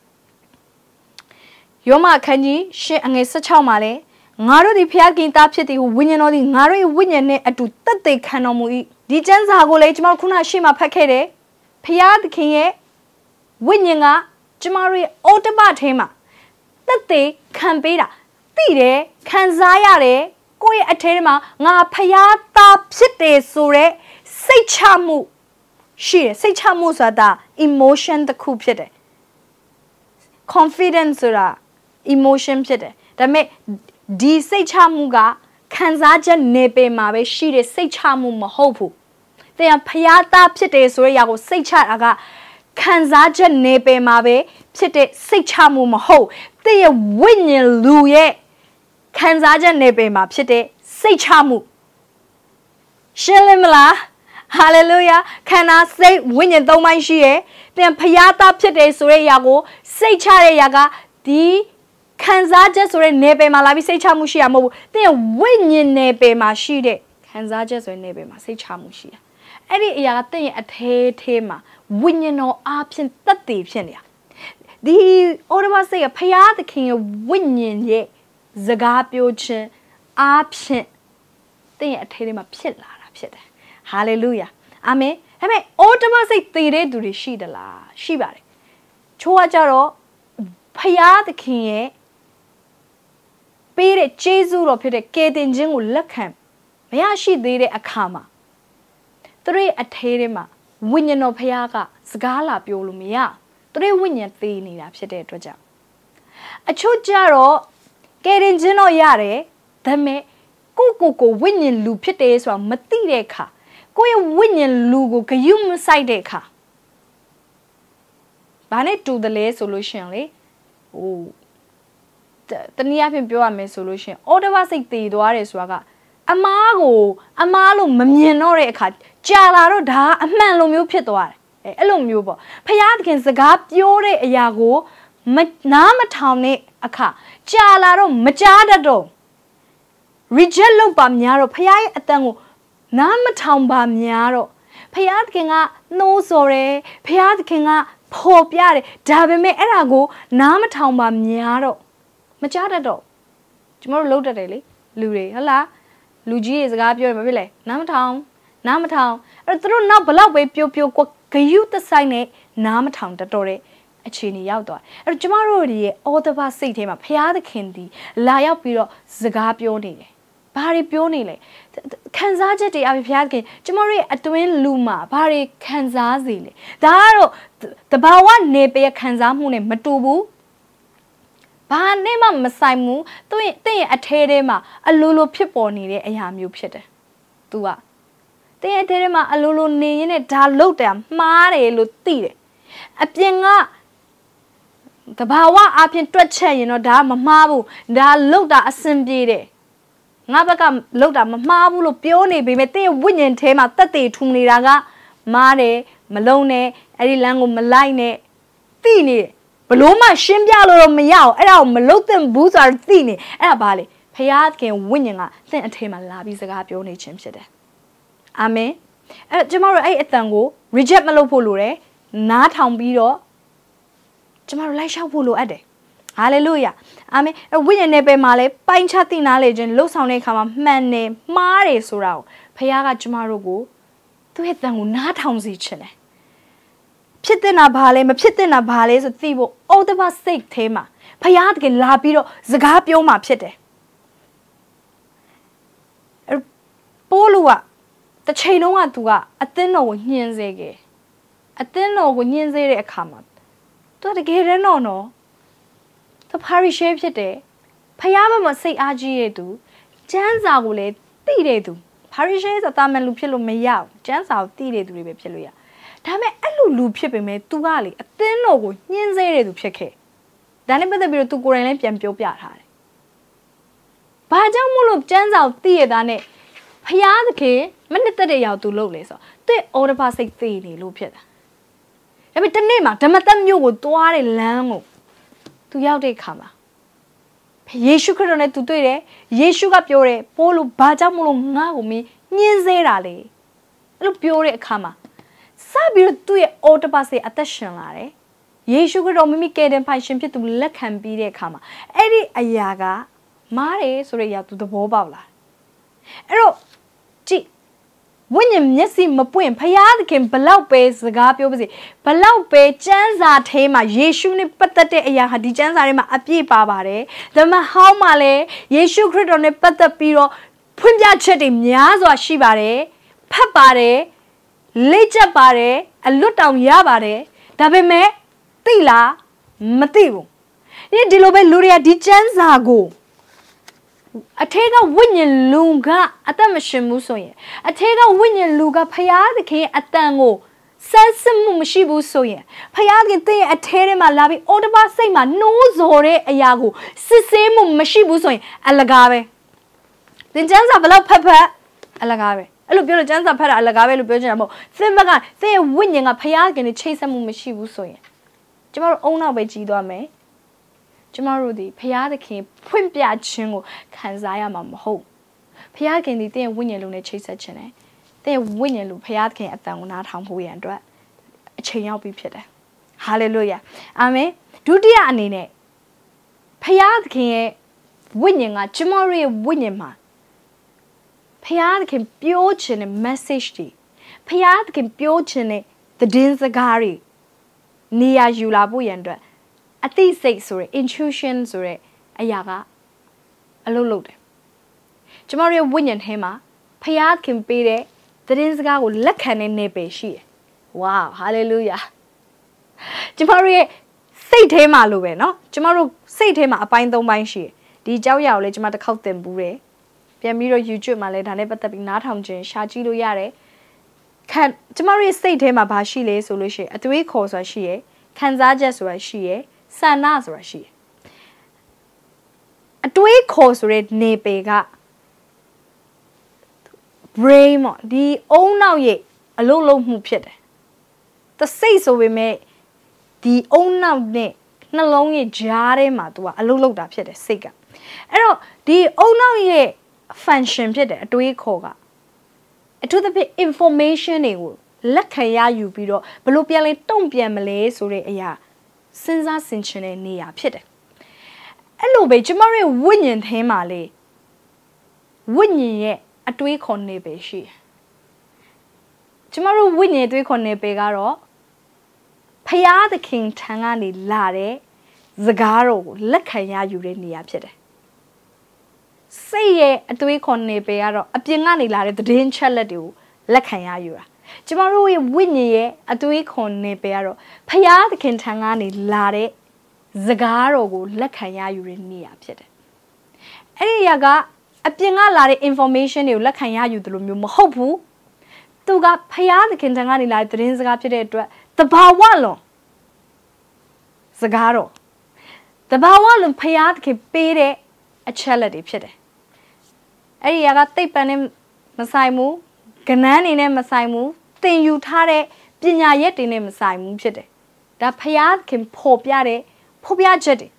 ယောမအခန်းကြီး8အငယ်16မှာလဲငါတို့ဒီဖျားကင်သားဖြစ်သည်ဟုဝိညာဉ်တော်သည်ငါတို့ရဲ့ဝိညာဉ်နဲ့အတူတက်သေးခံတော်မူ၏ဒီကျမ်းစာကိုလည်းကျွန်တော်ခုနရှေ့မှာဖတ်ခဲ့တယ်ဖျားသခင်ရဲ့ဝိညာဉ်ကကျွန်တော်ရဲ့အော်တပထဲမှာတက်သေးခံပေးတာသိတယ်ခံစားရတယ်ကိုယ့်ရဲ့အထဲထဲမှာငါဖျားသားဖြစ်တယ်ဆိုတဲ့စိတ်ချမှုရှိတယ်စိတ်ချမှုဆိုတာ emotion တစ်ခုဖြစ်တယ် confidence ဆိုတာ emotion ဖြစ်တယ်ဒါပေမဲ့ဒီစိတ်ချမှုကခံစားချက်နေပယ်မှာပဲရှိတဲ့စိတ်ချမှုမဟုတ်ဘူးတဲ့ဖျားသားဖြစ်တယ်ဆိုတဲ့အရာကိုစိတ်ချတာကခံစားချက်နေပယ်မှာပဲဖြစ်တဲ့စိတ်ချမှုမဟုတ်တဲ့ရဲ့ဝိညာဉ်လူရဲ့ခံစားချက်နေပယ်မှာဖြစ်တဲ့စိတ်ချမှုရှင်းလင်းမလားဟာလေလုယာခန္ဓာစိတ်ဝိညာဉ်သုံးပိုင်းရှိရဲ့သင်ဖျားသားဖြစ်တယ်ဆိုတဲ့အရာကိုစိတ်ချတဲ့အရာကဒီခံစားချက်ဆိုတဲ့နယ်ပယ်မှာလာပြီးစိတ်ချမှုရှိရမဟုတ်ဘူးသင်ဝိညာဉ်နယ်ပယ်မှာရှိတဲ့ခံစားချက်ဆိုတဲ့နယ်ပယ်မှာစိတ်ချမှုရှိရအဲ့ဒီအရာကသင်ရဲ့အထဲမှာဝိညာဉ်တော်အားဖြင့်တက်တည်ဖြစ်နေတာဒီဩရမစိတ်ကဖျားသခင်ရဲ့ဝိညာဉ်ရဲ့စကားပြောခြင်းအားဖြင့်သင်ရဲ့အထဲမှာဖြစ်လာတာဖြစ်တယ်ဟာလေလုယာအာမင်ဒါပေမဲ့ဩတမစိတ်တည်တဲ့သူတွေရှိသလားရှိပါတယ်ချိုးကကြတော့ဖျားသခင်ရဲ့ပေးတဲ့ကျေးဇူးတော်ဖြစ်တဲ့ကယ်တင်ခြင်းကိုလက်ခံမရရှိသေးတဲ့အခါမှာသူတို့ရဲ့အထဲထဲမှာဝိညာဉ်တော်ဖျားကစကားလာပြောလို့မရသူတို့ဝိညာဉ်သေးနေတာဖြစ်တဲ့အတွက်ကြောင့်အချို့ကြတော့ကယ်တင်ခြင်းတော့ရတယ်ဒါပေမဲ့ကိုဝိညာဉ်လူဖြစ်တယ်ဆိုတာမသိတဲ့အခါကိုယ့်ရဲ့ဝိညာဉ်လူကိုဂယုမဆိုင်တဲ့အခါဘာနဲ့တူတယ်လဲဆိုလို့ရှိရင်လေဟိုတနည်းအားဖြင့်ပြောရမယ်ဆိုလို့ရှိရင်အော်တဝစိတ်တည်သွားတယ်ဆိုတာကအမားလို့မမြင်တော့တဲ့အခါကြာလာတော့ဒါအမှန်လိုမျိုးဖြစ်သွားတယ်အဲ့လိုမျိုးပေါ့ဖယားသခင်စကားပြောတဲ့အရာကိုနားမထောင်တဲ့အခါကြာလာတော့မကြားတတ်တော့ reject လုပ်ပါများတော့ဖယားရဲ့အတန်ကိုနားမထောင်ပါများတော့ဖယားသခင်ကနှိုးဆော်တယ်ဖယားသခင်ကဖော်ပြတယ်ဒါပေမဲ့အဲ့ဒါကိုနားမထောင်ပါများတော့မကြားတတ်တော့ကျမတို့လှုပ်တတ်တယ်လေလူတွေဟုတ်လားလူကြီးတွေစကားပြောရင်မဖြစ်လေနားမထောင်အဲ့တော့သူတို့နောက်ဘလောက်ပဲပြောကွာဂယုတဆိုင်နဲ့နားမထောင်တတ်တော့တဲ့အခြေအနေရောက်သွားအဲ့တော့ကျမတို့ရဲ့အော်တဘာစိတ်ထဲမှာဖယားသခင်ဒီလာရောက်ပြီးတော့စကားပြောနေတယ်ဘာတွေပြောနေလဲခံစားချက်တွေအဖေဖျားခင်ကျမတို့ရဲ့အတွင်းလူမှာဘာတွေခံစားစေလဲဒါကတော့တဘာဝနေပယ်ခံစားမှုနဲ့မတူဘူးဘာနဲ့မှမဆိုင်ဘူးသူ့ရဲ့အထဲထဲမှာအလိုလိုဖြစ်ပေါ်နေတဲ့အရာမျိုးဖြစ်တယ်သူကတဲ့ရဲ့အထဲထဲမှာအလိုလိုနေရင်းနဲ့ဒါလုတ်တယ်မှားတယ်လို့သိတယ်အပြင်ကတဘာဝအပြင်တွက်ချက်ရင်တော့ဒါမမှားဘူးဒါလုတ်တာအဆင်ပြေတယ်ငါဘက်ကလောက်တာမမှားဘူးလို့ပြောနေပေမဲ့တဲ့ဝိညာဉ်ထဲမှာတက်တည်ထူနေတာကမားတယ်မလုံးနဲ့အဲ့ဒီလမ်းကိုမလိုက်နဲ့သိနေတယ်ဘလို့မှရှင်းပြလို့တော့မရအောင်အဲ့ဒါကိုမလုံးသင့်ဘူးဆိုတာသိနေအဲ့ဒါဘာလဲဖယားခင်ဝိညာဉ်ကသင်အထဲမှာလာပြီးစကားပြောနေခြင်းဖြစ်တယ်အာမင်အဲ့ကျမတို့အဲ့အတန်ကို reject မလုပ်ဖို့လိုတယ်နားထောင်ပြီးတော့ကျမတို့လိုက်လျှောက်ဖို့လိုအပ်တယ်ဟာလေလုယာအာမင်ဝိညာဉ်နယ်ပယ်မှာလည်းပိုင်းခြားသိနာလေခြင်းလှုပ်ဆောင်တဲ့အခါမှာမှန်တယ်မှားတယ်ဆိုတာကိုဖခင်ကကျမတို့ကိုသူ့ရဲ့တန်ကိုနားထောင်စေခြင်းတယ်ဖြစ်တဲ့နာဘာလဲမဖြစ်တဲ့နာဘာလဲဆိုသိဖို့အော်တဘစိတ်ထဲမှာဖခင်တကယ်လာပြီးတော့စကားပြောမှဖြစ်တယ်ပိုးလူကတစ်ချိန်လုံးကသူကအသင်းတော်ကိုညှင်းစေခဲ့အသင်းတော်ကိုညှင်းစေတဲ့အခါမှာသူတကယ်တမ်းတော့သူပါရီရှဲဖြစ်တယ်ဖယားဘက်မှာစိတ်အားကြီးတဲ့သူကျမ်းစာကိုလည်းသိတဲ့သူပါရီရှဲဆိုတာမန်လူဖြစ်လို့မရဘူးကျမ်းစာကိုသိတဲ့သူတွေပဲဖြစ်လို့ရဒါပေမဲ့အဲ့လိုလူဖြစ်ပေမဲ့သူကလေအသင်းတော်ကိုညှင်းဆဲတဲ့သူဖြစ်ခဲ့ဒါနဲ့ပတ်သက်ပြီးတော့သူကိုယ်တိုင်လည်းပြန်ပြောပြထားတယ်ဘာကြောင့်မို့လို့ကျမ်းစာကိုသိရတာနဲ့ဖယားသခင်မနစ်သက်တဲ့ရောက်သူလုပ်လဲဆိုတော့သူ့အော်ဒဘာစိတ်သိနေလို့ဖြစ်တာဒါပေမဲ့တနေ့မှာဓမ္မသက်မျိုးကိုသွားတဲ့လမ်းကိုသူရောက်တဲ့အခါမှာယေရှုခရစ်တော်နဲ့သူတွေ့တယ်ယေရှုကပြောတယ်ပိုးလို့ဘာကြောင့်မလို့ငါ့ကိုမင်းညှင်းဆဲတာလေအဲ့လိုပြောတဲ့အခါမှာစပြီးတော့သူ့ရဲ့အော်တပါစေအသက်ရှင်လာတယ်ယေရှုခရစ်တော်မိမိကယ်တင်ပိုင်ရှင်ဖြစ်သူလက်ခံပြီးတဲ့အခါမှာအဲ့ဒီအရာကမားတယ်ဆိုတဲ့အရာသူသဘောပေါက်လာအဲ့တော့ကြည့်ဝိညာဉ်မျက်စိမပွင့်ဖယားသခင်ဘလောက်ပဲစကားပြောပါစေဘလောက်ပဲကျမ်းစာထဲမှာယေရှုနဲ့ပတ်သက်တဲ့အရာဟာဒီကျမ်းစာထဲမှာအပြည့်ပါပါတယ်။ဒါမှဟောင်းမှာလည်းယေရှုခရစ်တော်နဲ့ပတ်သက်ပြီးတော့ဖွင့်ပြချက်တွေများစွာရှိပါတယ်။ဖတ်ပါတယ်။လေ့ကျက်ပါတယ်။အလွတ်တောင်ရပါတယ်။ဒါပေမဲ့သိလားမသိဘူး။ဒီလိုပဲလူတွေကဒီကျမ်းစာကိုအထဲကဝိညာဉ်လူကအသက်မရှင်ဘူးဆိုရင်အထဲကဝိညာဉ်လူကဖယားသခင်အတန်ကိုစမ်းစစ်မှုမရှိဘူးဆိုရင်ဖယားသခင်တင့်ရဲ့အထဲထဲမှာလာပြီးအော်တဘာစိတ်မှာနှိုးဆော်တဲ့အရာကိုစစ်ဆေးမှုမရှိဘူးဆိုရင်အလကားပဲသင်ကျမ်းစာဘလောက်ဖတ်အလကားပဲအဲ့လိုပြောလို့ကျမ်းစာဖတ်တာအလကားပဲလို့ပြောချင်တာမဟုတ်သင်ဘက်ကသင်ရဲ့ဝိညာဉ်ကဖခင်နဲ့ချိတ်ဆက်မှုမရှိဘူးဆိုရင်ကျမတို့အုံနောက်ပဲကြီးသွားမယ်ကျမတို့ဒီဖခင်ဖွင့်ပြခြင်းကိုခံစားရမှာမဟုတ်ဖခင်ဒီသင်ရဲ့ဝိညာဉ်လုံးနဲ့ချိတ်ဆက်ခြင်းနဲ့သင်ရဲ့ဝိညာဉ်လုံးဖခင်အတန်ကိုနားထောင်ဖို့ရန်အတွက်အချိန်ရောက်ပြီဖြစ်တယ်ဟာလေလုယာအာမင်ဒုတိယအနေနဲ့ဖခင်ရဲ့ဝိညာဉ်ကကျမတို့ရဲ့ဝိညာဉ်မှာဖခင်ပြောချင်တဲ့ message တွေဖခင်ပြောချင်တဲ့သတင်းစကားတွေနေရာယူလာဖို့ရန်အတွက်အသိစိတ်ဆိုရယ် intuition ဆိုရယ်အရာကအလုပ်လုပ်တယ်ကျမတို့ရဲ့ဝိညာဉ်ထဲမှာဖခင်ပေးတဲ့သတင်းစကားကိုလက်ခံတဲ့နေပယ်ရှိတယ်ဝါဟာလေလုယာကျမတို့ရဲ့စိတ်ထဲမှာလို့ပဲเนาะကျမတို့စိတ်ထဲမှာအပိုင်း၃ပိုင်းရှိတယ်ဒီအကြောင်းအရာကိုလည်းကျမတစ်ခေါက်သင်ပူးတယ်ပြန်ပြီးတော့ YouTube မှာလည်းဒါနဲ့ပတ်သက်ပြီးနားထောင်ခြင်းရှာကြည့်လို့ရတယ်ကျမတို့ရဲ့စိတ်ထဲမှာဘာရှိလဲဆိုလို့ရှိရင်အတွေးခေါ်ဆိုတာရှိရယ်ခံစားချက်ဆိုတာရှိရယ်ဆန္ဒဆိုတာရှိရယ်အတွေးခေါ်ဆိုတဲ့နေပေက brain ပေါ့ဒီအုံနောက်ရဲ့အလုံးလုံးမှုဖြစ်တယ်တစိတ်ဆိုပေမဲ့ဒီအုံနောက်နဲ့နှလုံးရဲ့ကြားထဲမှာ तू ကအလုံးလုံးတာဖြစ်တယ်စိတ်ကအဲ့တော့ဒီအုံနောက်ရဲ့ function ဖြစ်တယ်အတွေးခေါ်ကအထူးသဖြင့် information တွေကိုလက်ခံရယူပြီးတော့ဘလို့ပြန်လဲတုံ့ပြန်မလဲဆိုတဲ့အရာစဉ်းစားဆင်ခြင်တဲ့နေရာဖြစ်တယ်အဲ့လိုပဲကျမတို့ရဲ့ဝိညာဉ်ထဲမှာလေဝိညာဉ်ရဲ့အတွေးခေါ်နေပဲရှိတယ်ကျမတို့ဝိညာဉ်အတွေးခေါ်နေပဲကတော့ဖယားသခင်ထံကနေလာတဲ့စကားတော်ကိုလက်ခံရယူတဲ့နေရာဖြစ်တယ်စိတ်ရဲ့အတွေးခေါ်နေပဲကတော့အပြင်ကနေလာတဲ့သတင်းချက်လက်တွေကိုလက်ခံရယူတာကျမတို့ရဲ့ဝိညာဉ်ရဲ့အတွေးခေါ်နေပဲကတော့ဖယားသခင်ထံကနေလာတဲ့စကားတော်ကိုလက်ခံရယူတဲ့နေရာဖြစ်တယ်အဲ့ဒီအရာကအပြင်ကလာတဲ့ information တွေကိုလက်ခံရယူတယ်လို့မျိုးမဟုတ်ဘူးသူကဖယားသခင်ထံကနေလာတဲ့သတင်းစကားဖြစ်တဲ့အတွက်တဘာဝလွန်စကားတော်တဘာဝလွန်ဖယားသခင်ပေးတဲ့အချက်လက်တွေဖြစ်တယ်အဲ့ဒီအရာကသိပ္ပံနဲ့မဆိုင်ဘူးကဏ္ဍအနေနဲ့မဆိုင်ဘူးသင်ယူထားတဲ့ပညာရက်တွေနဲ့မဆိုင်ဘူးဖြစ်တယ်ဒါဖယားခင်ဖော်ပြချက်တွေ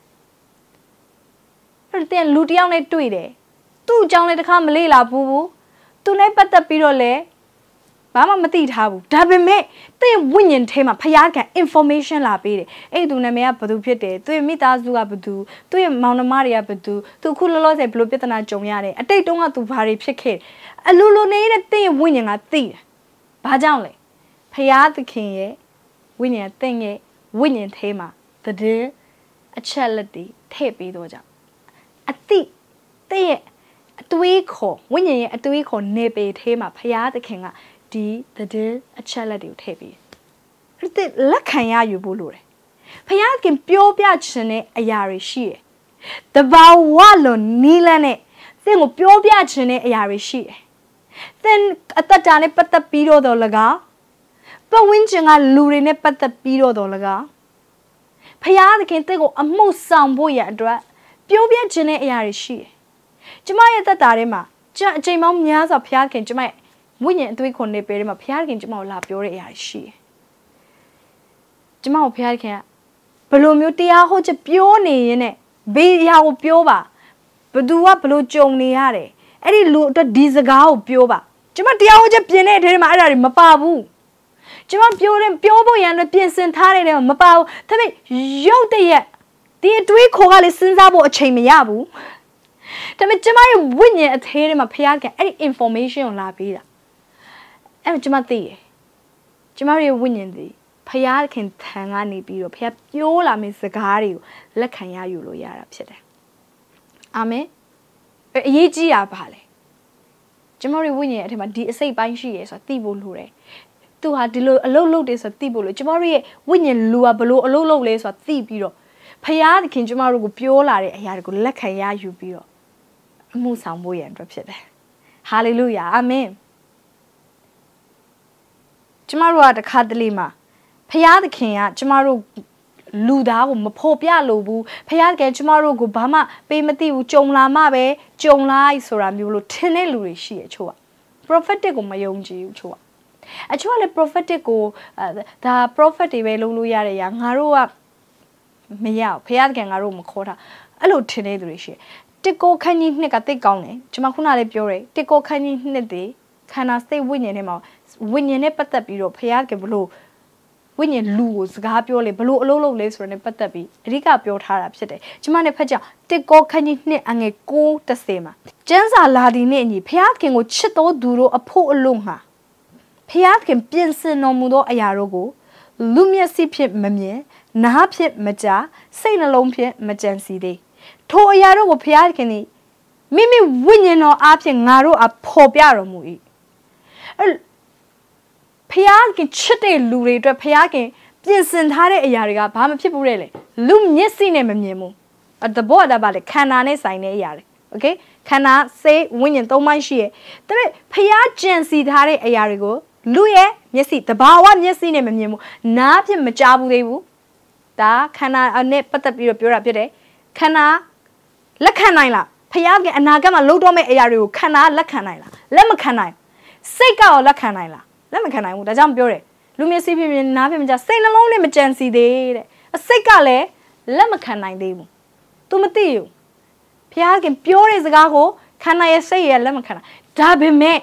အဲ့တဲ့လူတယောက်နဲ့တွေ့တယ်သူ့အကြောင်းလည်းတစ်ခါမလေ့လာဘူးသူနဲ့ပတ်သက်ပြီးတော့လည်းဘာမှမသိထားဘူးဒါပေမဲ့သင်ဝိညာဉ်ထဲမှာဖယားခင် information လာပေးတယ်အဲ့သူနာမည်ကဘသူဖြစ်တယ်သူရဲ့မိသားစုကဘသူသူရဲ့မောင်နှမတွေကဘသူသူခုလောလောဆယ်ဘယ်လိုပြဿနာကြုံရတယ်အတိတ်တုန်းကသူဘာတွေဖြစ်ခဲ့အလိုလိုနေတဲ့သင်ရဲ့ဝိညာဉ်ကသိတယ်ဘာကြောင့်လဲဖယားသခင်ရဲ့ဝိညာဉ်သင်ရဲ့ဝိညာဉ်ထဲမှာတဲ့အချက်လက်တွေထည့်ပေးတော့ကြောင့်အတိသင်ရဲ့အတွေးခေါ်ဝိညာဉ်ရဲ့အတွေးခေါ်နေပေထဲမှာဖယားသခင်ကဒီအချက်လက်တွေကိုထည့်ပေးတယ်လက်ခံရယူဖို့လိုတယ်ဖယားခင်ပြောပြခြင်းတဲ့အရာတွေရှိတယ်တဘာဝလွန်နီးလန်းနဲ့သင်ကိုပြောပြခြင်းတဲ့အရာတွေရှိတယ်သင်အသက်တာနဲ့ပတ်သက်ပြီးတော့၎င်းပတ်ဝန်းကျင်ကလူတွေနဲ့ပတ်သက်ပြီးတော့၎င်းဖယားသခင်သင်ကိုအမှုဆောင်ဖို့ရအတွက်ပြောပြခြင်းတဲ့အရာတွေရှိတယ်ကျမရဲ့သက်တာထဲမှာအချိန်ပေါင်းများစွာဖယားခင်ကျမရဲ့ဝိညာဉ်အသွေးခွန်နေပေတယ်မှာဖယားခင်ကျမကိုလာပြောတဲ့အရာရှိတယ်ကျမကိုဖယားခင်ကဘလို့မျိုးတရားဟောချက်ပြောနေရင်နဲ့ဘေးအရာကိုပြောပါဘသူကဘလို့ကြုံနေရတယ်အဲ့ဒီလူအတွက်ဒီစကားကိုပြောပါကျမတရားဟောချက်ပြင်တဲ့အထဲမှာအဲ့ဒါတွေမပါဘူးကျမပြောဖို့ရန်အတွက်ပြင်ဆင်ထားတဲ့ထဲမှာမပါဘူးဒါပေမဲ့ရုပ်တရက်ဒီအတွေးခေါ်ကလည်းစဉ်းစားဖို့အချိန်မရဘူးဒါပေမဲ့ကျမရဲ့ဝိညာဉ်အသေးထဲမှာဖယားခင်အဲ့ဒီ information ကိုလာပေးတာအဲ့ကျမသိရကျမရဲ့ဝိညာဉ်သည်ဖယားခင်ထံကနေပြီးတော့ဖယားပြောလာမယ့်စကားတွေကိုလက်ခံရယူလို့ရတာဖြစ်တယ်အာမင်အရေးကြီးတာပါလေကျမတို့ဝိညာဉ်ရဲ့အထက်မှာဒီအစိတ်ပိုင်းရှိရဲဆိုတာသိဖို့လိုတယ်သူဟာဒီလိုအလုပ်လုပ်တယ်ဆိုတာသိဖို့လိုကျမတို့ရဲ့ဝိညာဉ်လူဟာဘလို့အလုပ်လုပ်လဲဆိုတာသိပြီးတော့ဖယားခင်ကျမတို့ကိုပြောလာတဲ့အရာတွေကိုလက်ခံရယူပြီးတော့အမှုဆောင်ဖို့ရန်အတွက်ဖြစ်တယ်ဟာလေလုယာအာမင်ကျမတို့ကတခါတလေမှာဖယားသခင်ကကျမတို့လူသားကိုမဖော်ပြလို့ဘူးဖယားသခင်ကျမတို့ကိုဘာမှပေးမသိဘူးကြုံလာမှပဲကြုံလိုက်ဆိုတာမျိုးလို့ထင်တဲ့လူတွေရှိရဲ့ချို့က prophetic ကိုမယုံကြည်ဘူးချို့အချို့ကလည်း prophetic ကိုဒါ prophet တွေပဲလုပ်လို့ရတဲ့ရာငါတို့ကမရဘူးဖခင်ကငါတို့မခေါ်တာအဲ့လိုထင်နေသူတွေရှိတစ်ကိုခန်းကြီးနှစ်ကတိတ်ကောင်းတယ်ကျွန်မခုနလေးပြောတယ်တစ်ကိုခန်းကြီးနှစ်တည်းခန္ဓာစိတ်ဝိညာဉ်ထဲမှာဝိညာဉ်နဲ့ပတ်သက်ပြီးတော့ဖခင်ကဘလို့ဝိညာဉ်လူကိုစကားပြောလေဘလို့အလုံးလုံးလဲဆိုတော့ ਨੇ ပတ်သက်ပြီးအဓိကပြောထားတာဖြစ်တယ်ကျွန်မနဲ့ဖက်ကြောင့်တစ်ကိုခန်းကြီးနှစ်အငယ်9:30မှာကျမ်းစာလာဒီနဲ့အညီဖခင်ကိုချစ်တော်သူတို့အဖို့အလုံးဟာဖခင်ပြင်ဆင်တော်မူသောအရာတို့ကိုလူမျက်စိဖြင့်မမြင်နားဖြင့်မကြားစိတ်နှလုံးဖြင့်မကြံစီသေးထိုအရာတို့ကိုဖခင်သည်မိမိဝိညာဉ်တော်အားဖြင့်ငါတို့အားဖော်ပြတော်မူ၏ဖခင်ချစ်တဲ့လူတွေအတွက်ဖခင်ပြင်ဆင်ထားတဲ့အရာတွေကဘာမှဖြစ်ဘူးလေလူမျက်စိနဲ့မမြင်ဘူးတဘောအတားပါလေခန္ဓာနဲ့ဆိုင်တဲ့အရာတွေโอเคခန္ဓာစိတ်ဝိညာဉ်၃ပိုင်းရှိရဲ့ဒါပေမဲ့ဖခင်ကြံစီထားတဲ့အရာတွေကိုလူရဲ့မျက်စိတဘာဝမျက်စိနဲ့မမြင်ဘူးနားဖြင့်မကြားဘူးသေးဘူးဒါခန္ဓာနဲ့ပတ်သက်ပြီးတော့ပြောတာဖြစ်တယ်ခန္ဓာလက်ခံနိုင်လားဖခင်ကအနာဂတ်မှာလှုပ်တော့မယ့်အရာတွေကိုခန္ဓာလက်ခံနိုင်လားလက်မခံနိုင်စိတ်ကရောလက်ခံနိုင်လားလက်မခံနိုင်ဘူးဒါကြောင့်ပြောတယ်လူမျက်စိဖြင့်နားဖြင့်မကြားစိတ်နှလုံးနဲ့မကြံစီသေးတဲ့အစိတ်ကလည်းလက်မခံနိုင်သေးဘူး तू မသိဘူးဖခင်ပြောတဲ့စကားကိုခန္ဓာရဲ့စိတ်ရဲ့လက်မခံနိုင်ဒါပေမဲ့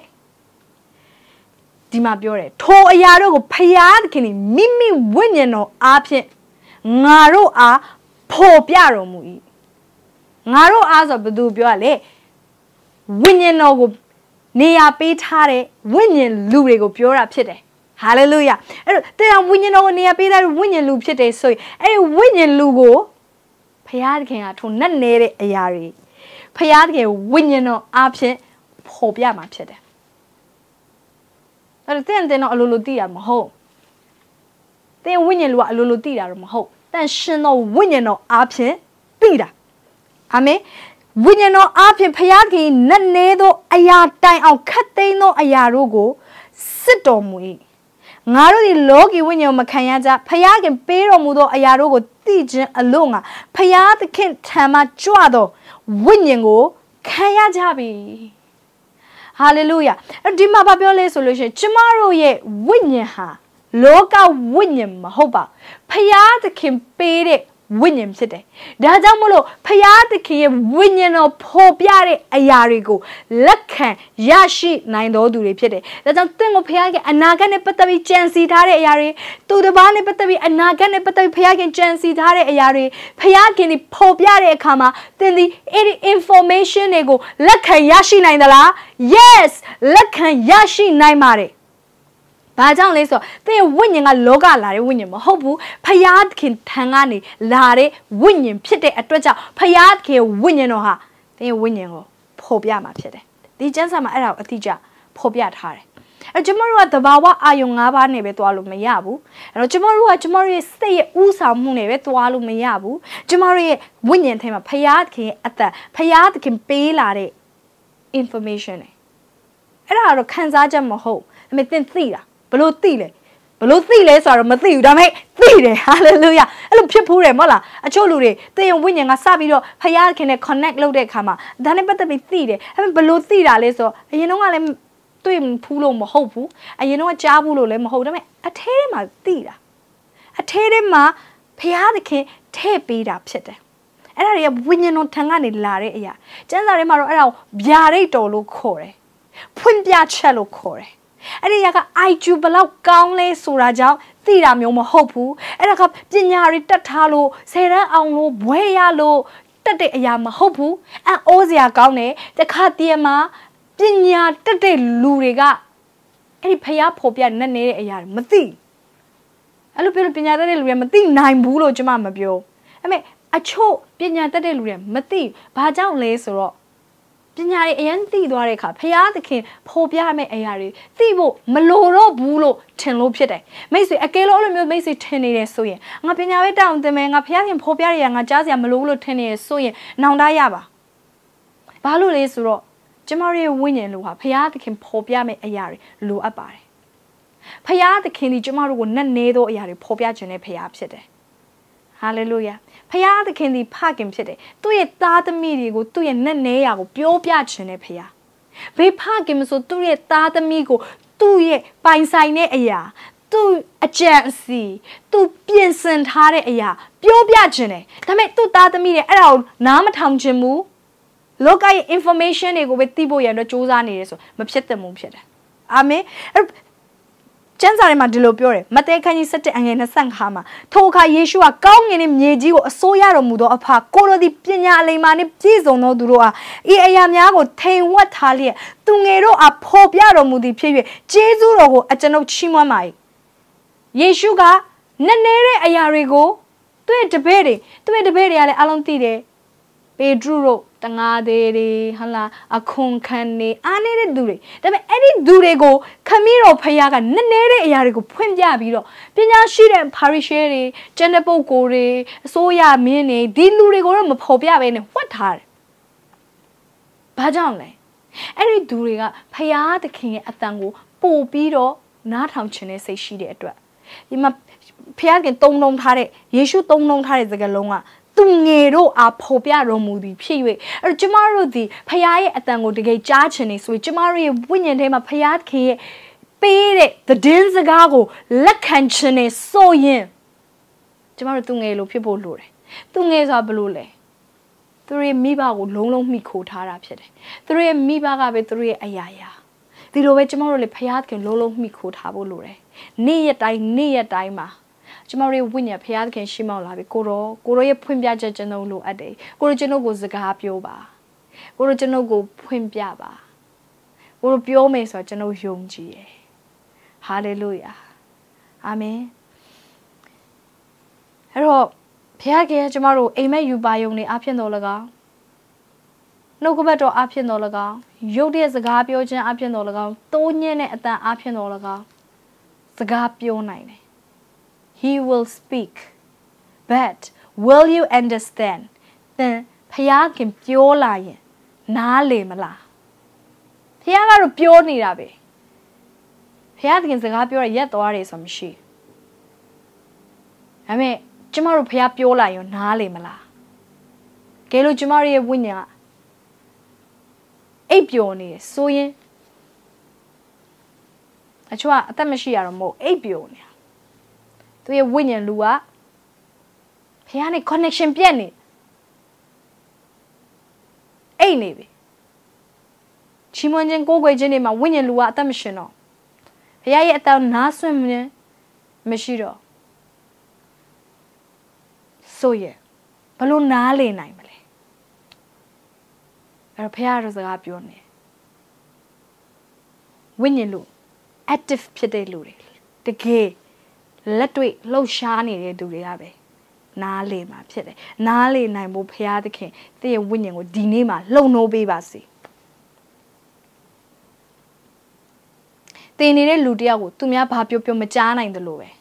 ဒီမှာပြောတယ်ထိုအရာတို့ကိုဖခင်မိမိဝိညာဉ်တော်အားဖြင့်ငါတို့အားဖော်ပြတော်မူ၏ငါတို့အားဆိုဘယ်သူပြောရလဲဝိညာဉ်တော်ကိုနေရာပေးထားတဲ့ဝိညာဉ်လူတွေကိုပြောတာဖြစ်တယ်ဟာလေလုယာအဲ့တော့တဲ့ဝိညာဉ်တော်ကိုနေရာပေးထားတဲ့ဝိညာဉ်လူဖြစ်တယ်ဆိုရင်အဲ့ဒီဝိညာဉ်လူကိုဖခင်ကထိုနတ်နေတဲ့အရာတွေဖခင်ဝိညာဉ်တော်အားဖြင့်ဖော်ပြမှာဖြစ်တယ်အဲ့တော့တဲ့တော့အလိုလိုသိတာမဟုတ်တဲ့ဝိညာဉ်လူကအလိုလိုသိတာတော့မဟုတ်တန်ရှင်သောဝိညာဉ်တော်အားဖြင့်သိတာအာမင်ဝိညာဉ်တော်အားဖြင့်ဖခင်နတ်နေသောအရာတိုင်အောင်ခတ်သိမ်းသောအရာတို့ကိုစစ်တော်မူ၏ငါတို့ဒီလောကီဝိညာဉ်မခံရကြဖခင်ပေးတော်မူသောအရာတို့ကိုသိခြင်းအလို့ငါဖခင်ထံမှကြွသောဝိညာဉ်ကိုခံရကြပြီဟာလေလုယာဒီမှာဘာပြောလဲဆိုလို့ရှိရင်ကျမတို့ရဲ့ဝိညာဉ်ဟာလောကဝိညာဉ်မဟုတ်ပါဖခင်ပေးတဲ့ဝိညာဉ်ဖြစ်တယ်ဒါကြောင့်မလို့ဖခင်ရဲ့ဝိညာဉ်တော်ဖော်ပြတဲ့အရာတွေကိုလက်ခံရရှိနိုင်တော်သူတွေဖြစ်တယ်ဒါကြောင့်သင်ကိုဖခင်အနာဂတ်နဲ့ပတ်သက်ပြီးကြံစည်ထားတဲ့အရာတွေသူတစ်ပါးနဲ့ပတ်သက်ပြီးအနာဂတ်နဲ့ပတ်သက်ပြီးဖခင်ကြံစည်ထားတဲ့အရာတွေဖခင်ဒီဖော်ပြတဲ့အခါမှာသင်ဒီအဲ့ဒီ information တွေကိုလက်ခံရရှိနိုင်သလား yes လက်ခံရရှိနိုင်ပါတယ်ဘာကြောင့်လဲဆိုတော့သင်ဝိညာဉ်ကလောကလာတဲ့ဝိညာဉ်မဟုတ်ဘူးဖခင်ထံကနေလာတဲ့ဝိညာဉ်ဖြစ်တဲ့အတွက်ကြောင့်ဖခင်ဝိညာဉ်တော်ဟာသင်ဝိညာဉ်ကိုဖော်ပြမှာဖြစ်တယ်ဒီကျမ်းစာမှာအဲ့ဒါကိုအတိအကျဖော်ပြထားတယ်အဲ့ကျမတို့ကသဘာဝအာယုံ၅ပါးနဲ့ပဲသွားလို့မရဘူးအဲ့တော့ကျမတို့ရဲ့စိတ်ရဲ့ဥဆောင်မှုနဲ့ပဲသွားလို့မရဘူးကျမတို့ရဲ့ဝိညာဉ်ထဲမှာဖခင်ရဲ့အသက်ဖခင်ပေးလာတဲ့ information နဲ့အဲ့ဒါတော့ခံစားချက်မဟုတ်ဒါပေမဲ့သင်သိတာဘလို့သိလဲဆိုတော့မသိဘူးဒါပေမဲ့သိတယ်ဟာလေလုယာအဲ့လိုဖြစ်ဖို့တယ်မဟုတ်လားအချို့လူတွေသင်ဝိညာဉ်ကစပြီးတော့ဖခင်နဲ့ connect လုပ်တဲ့အခါမှာဒါနဲ့ပတ်သက်ပြီးသိတယ်အဲ့ဘလို့သိတာလဲဆိုတော့အရင်တော့ကလည်းတွေ့ဖူးလို့မဟုတ်ဘူးအရင်တော့ကြားဘူးလို့လည်းမဟုတ်ဒါပေမဲ့အထဲထဲမှာသိတာအထဲထဲမှာဖခင်ထည့်ပေးတာဖြစ်တယ်အဲ့ဒါတွေကဝိညာဉ်တော်ထံကနေလာတဲ့အရာကျမ်းစာထဲမှာတော့အဲ့ဒါကိုဗျာဒိတ်တော်လို့ခေါ်တယ်ဖွင့်ပြချက်လို့ခေါ်တယ်အဲ့ဒီက IQ ဘလောက်ကောင်းလဲဆိုတာကြောင့်သိတာမျိုးမဟုတ်ဘူးအဲ့ဒါကပညာတွေတက်ထားလို့ဆယ်တန်းအောင်လို့ဘွဲရလို့တက်တဲ့အရာမဟုတ်ဘူးအံ့ဩစရာကောင်းတယ်တခါတည်းမှာပညာတက်တဲ့လူတွေကအဲ့ဒီဖျားဖော်ပြနေတဲ့အရာတွေမသိအဲ့လိုပြောလို့ပညာတက်တဲ့လူတွေမသိနိုင်ဘူးလို့ကျွန်မမပြောအဲ့မဲ့အချို့ပညာတက်တဲ့လူတွေမသိဘာကြောင့်လဲဆိုတော့ပညာတွေအရင်သိသွားတဲ့အခါဖခင်ဖော်ပြမယ့်အရာတွေသိဖို့မလိုတော့ဘူးလို့ထင်လို့ဖြစ်တယ်မိတ်ဆွေအကယ်လို့အဲ့လိုမျိုးမိတ်ဆွေထင်နေတယ်ဆိုရင်ငါပညာပဲတောင်းတင်မယ်ငါဖခင်ဖော်ပြရငါကြားစရာမလိုဘူးလို့ထင်နေရဆိုရင်နောင်တရပါဘာလို့လဲဆိုတော့ကျမတို့ရဲ့ဝိညာဉ်လိုဟာဖခင်ဖော်ပြမယ့်အရာတွေလိုအပ်ပါတယ်ဖခင်ဒီကျမတို့ကိုနတ်နေသောအရာတွေဖော်ပြခြင်းနဲ့ဖခင်ဖြစ်တယ်ဟာလေလုယာဖခင်ဒီဖခင်ဖြစ်တယ်သူ့ရဲ့သားသမီးတွေကိုသူ့ရဲ့နတ်နေရာကိုပြောပြခြင်းနဲ့ဖခင်ဘေးဖခင်မဆိုသူ့ရဲ့သားသမီးကိုသူ့ရဲ့ပိုင်ဆိုင်တဲ့အရာသူ့အကြံအစီသူပြင်ဆင်ထားတဲ့အရာပြောပြခြင်းတယ်ဒါပေမဲ့သူ့သားသမီးတွေအဲ့ဒါကိုနားမထောင်ခြင်းဘူးလောကရဲ့ information တွေကိုပဲသိဖို့ရတော့စူးစမ်းနေတယ်ဆိုမဖြစ်သင့်ဘူးဖြစ်တယ်အာမင်ကျမ်းစာထဲမှာဒီလိုပြောတယ်မဿဲခန်းကြီး7အငယ်25မှာထိုအခါယေရှုကကောင်းငင်နှင့်မြေကြီးကိုအစိုးရတော်မူသောအဖကိုလိုသည်ပညာအလိမ္မာနှင့်ပြည့်စုံသောသူတို့အားဤအရာများကိုထိန်ဝတ်ထားလျက်သူငယ်တို့အားဖော်ပြတော်မူသည်ဖြစ်၍ကျေးဇူးတော်ကိုအကျွန်ုပ်ချီးမွမ်းပါ၏ယေရှုကနည်းနည်းတဲ့အရာတွေကိုသူ့ရဲ့တပည့်တွေကလည်းအလုံးသိတယ်ပေတရုတို့တငါသေးတွေဟလာအခွန်ခံနေအားနေတဲ့သူတွေဒါပေမဲ့အဲ့ဒီသူတွေကိုခမည်းတော်ဖခင်ကနည်းနည်းတဲ့အရာတွေကိုဖွင့်ပြပြီးတော့ပညာရှိတဲ့ဖာရိရှဲတွေကျန်တဲ့ပုဂ္ဂိုလ်တွေအစိုးရမင်းတွေဒီလူတွေကိုတော့မဖော်ပြဘဲနဲ့ဝတ်ထားတယ်။ဘာကြောင့်လဲ။အဲ့ဒီသူတွေကဖခင်သခင်ရဲ့အတန်ကိုပို့ပြီးတော့နားထောင်ခြင်းနဲ့စိတ်ရှိတဲ့အတွက်ဒီမှာဖခင်တုံးလုံးထားတဲ့ယေရှုတုံးလုံးထားတဲ့စကားလုံးကသူငယ်တို့အားဖော်ပြတော်မူသည်ဖြစ်၍အဲ့ကျမတို့ဒီဖခင်ရဲ့အတန်ကိုတကယ်ကြားချင်နေဆိုရင်ကျမတို့ရဲ့ဝိညာဉ်ထဲမှာဖခင်ရဲ့ပေးတဲ့သတင်းစကားကိုလက်ခံခြင်းနဲ့ဆိုရင်ကျမတို့သူငယ်လို့ဖြစ်ဖို့လိုတယ်သူငယ်ဆိုတာဘယ်လိုလဲသူရဲ့မိဘကိုလုံးမှီခိုထားတာဖြစ်တယ်သူရဲ့မိဘကပဲသူရဲ့အရာဒီလိုပဲကျမတို့လေဖခင်လုံးမှီခိုထားဖို့လိုတယ်နေ့ရက်တိုင်းမှာကျမတို့ရဲ့ဝိညာဉ်ဖခင်ရှိမောက်လာပြီကိုရောရဲ့ဖွင့်ပြချက်ကျွန်တော်လိုအပ်တယ်ကိုရောကျွန်တော်ကိုစကားပြောပါကိုရောကျွန်တော်ကိုဖွင့်ပြပါကိုရောပြောမယ်ဆိုတော့ကျွန်တော်ယုံကြည်တယ်ဟာလေလုယာအာမင်အဲ့တော့ဖခင်ကျမတို့အိမ်မက်ယူပါယုံနေအဖြစ်တော်၎င်းနှုတ်ကပတ်တော်အဖြစ်တော်၎င်းရုပ်တရက်စကားပြောခြင်းအဖြစ်တော်၎င်းတိုးညံ့တဲ့အတန်အဖြစ်တော်၎င်းစကားပြောနိုင်တယ်He will speak. But will you understand? Then ဖခင်ပြောလာရင်နားလေမလားဖခင်ကတော့ပြောနေတာပဲဖခင်စကားပြောရရက်သွားတယ်ဆိုမရှိဒါပေမဲ့ကျမတို့ဖခင်ပြောလာရင်နားလေမလားကဲလို့ကျမတို့ရဲ့ဝိညာဉ်ကအိပ်ပျော်နေတယ်ဆိုရင်အချို့ကအသက်မရှိရတော့မဟုတ်အိပ်ပျော်နေသူရဲ့ဝိညာဉ်လူကဖခင်နဲ့ connection ပြတ်နေအိတ်နေပြီချီးမွမ်းခြင်းကိုးကွယ်ခြင်းတွေမှာဝိညာဉ်လူကအသက်မရှင်တော့ဖခင်ရဲ့အတန်နားဆွင့်ခြင်းမရှိတော့ဆိုရဘလို့နားလေနိုင်မလဲအဲ့တော့ဖခင်ရဲ့စကားပြောနေဝိညာဉ်လူ active ဖြစ်တဲ့လူတွေတကယ်လက်တွေ့လှုပ်ရှားနေတဲ့သူတွေကပဲနားလေမှာဖြစ်တယ်နားလေနိုင်ဖို့ဖခင်သခင်တည့်ရဲ့ဝိညာဉ်ကိုဒီနေ့မှာလှုံ့နိုးပေးပါစေတင်နေတဲ့လူတယောက်ကိုသူများဘာပြောမကြားနိုင်တယ်လို့ပဲ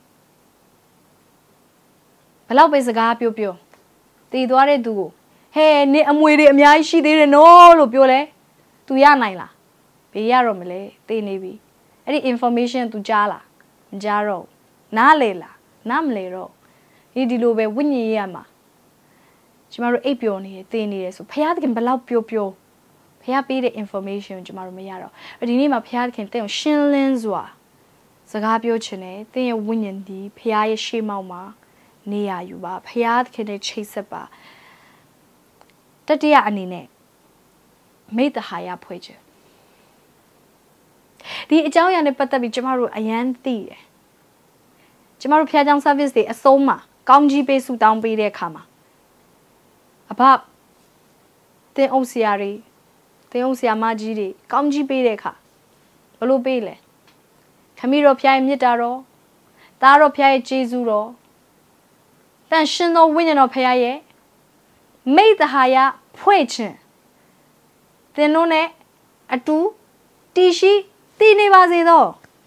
ဘလောက်ပဲစကားပြောတည်သွားတဲ့သူကိုဟဲ့နင်အမွေတွေအများကြီးရှိသေးတယ်နော်လို့ပြောလဲ तू ရနိုင်လားဘေးရတော့မလဲတည်နေပြီအဲ့ဒီ information तू ကြားလားမကြားတော့နားလေလားနားမလဲတော့ဒီလိုပဲဝိညာဉ်ရေးရမှာကျမတို့အိပ်ပျော်နေတယ်သိနေတယ်ဆိုဖခင်သခင်ဘလောက်ပြောဖခင်ပေးတဲ့ information ကိုကျမတို့မရတော့ဒီနေ့မှာဖခင်သခင်တင့်ကိုရှင်းလင်းစွာစကားပြောချင်တယ်တင့်ရဲ့ဝိညာဉ်ဒီဖခင်ရဲ့ရှေ့မောက်မှာနေရယူပါဖခင်သခင်နဲ့ချိတ်ဆက်ပါတတိယအနေနဲ့မိတ္တဟာယဖွဲ့ခြင်းဒီအကြောင်းအရာနဲ့ပတ်သက်ပြီးကျမတို့အရန်သိတယ်ကျမတို့ဖျားကြောင် service တွေအဆုံးမှာကောင်းကြီးပေးဆူတောင်းပေးတဲ့အခါမှာအဘတင်အုပ်ဆရာတွေတင်အုပ်ဆရာမကြီးတွေကောင်းကြီးပေးတဲ့အခါဘလို့ပေးလဲခမည်းတော်ဖျားရဲ့မြတ်တာတော်သားတော်ဖျားရဲ့ကျေးဇူးတော်တန်ရှင်သောဝိညာဉ်တော်ဖျားရဲ့မိတ္တဟာယဖွဲ့ခြင်းသင်တို့နဲ့အတူတည်ရှိတည်နေပါစေသော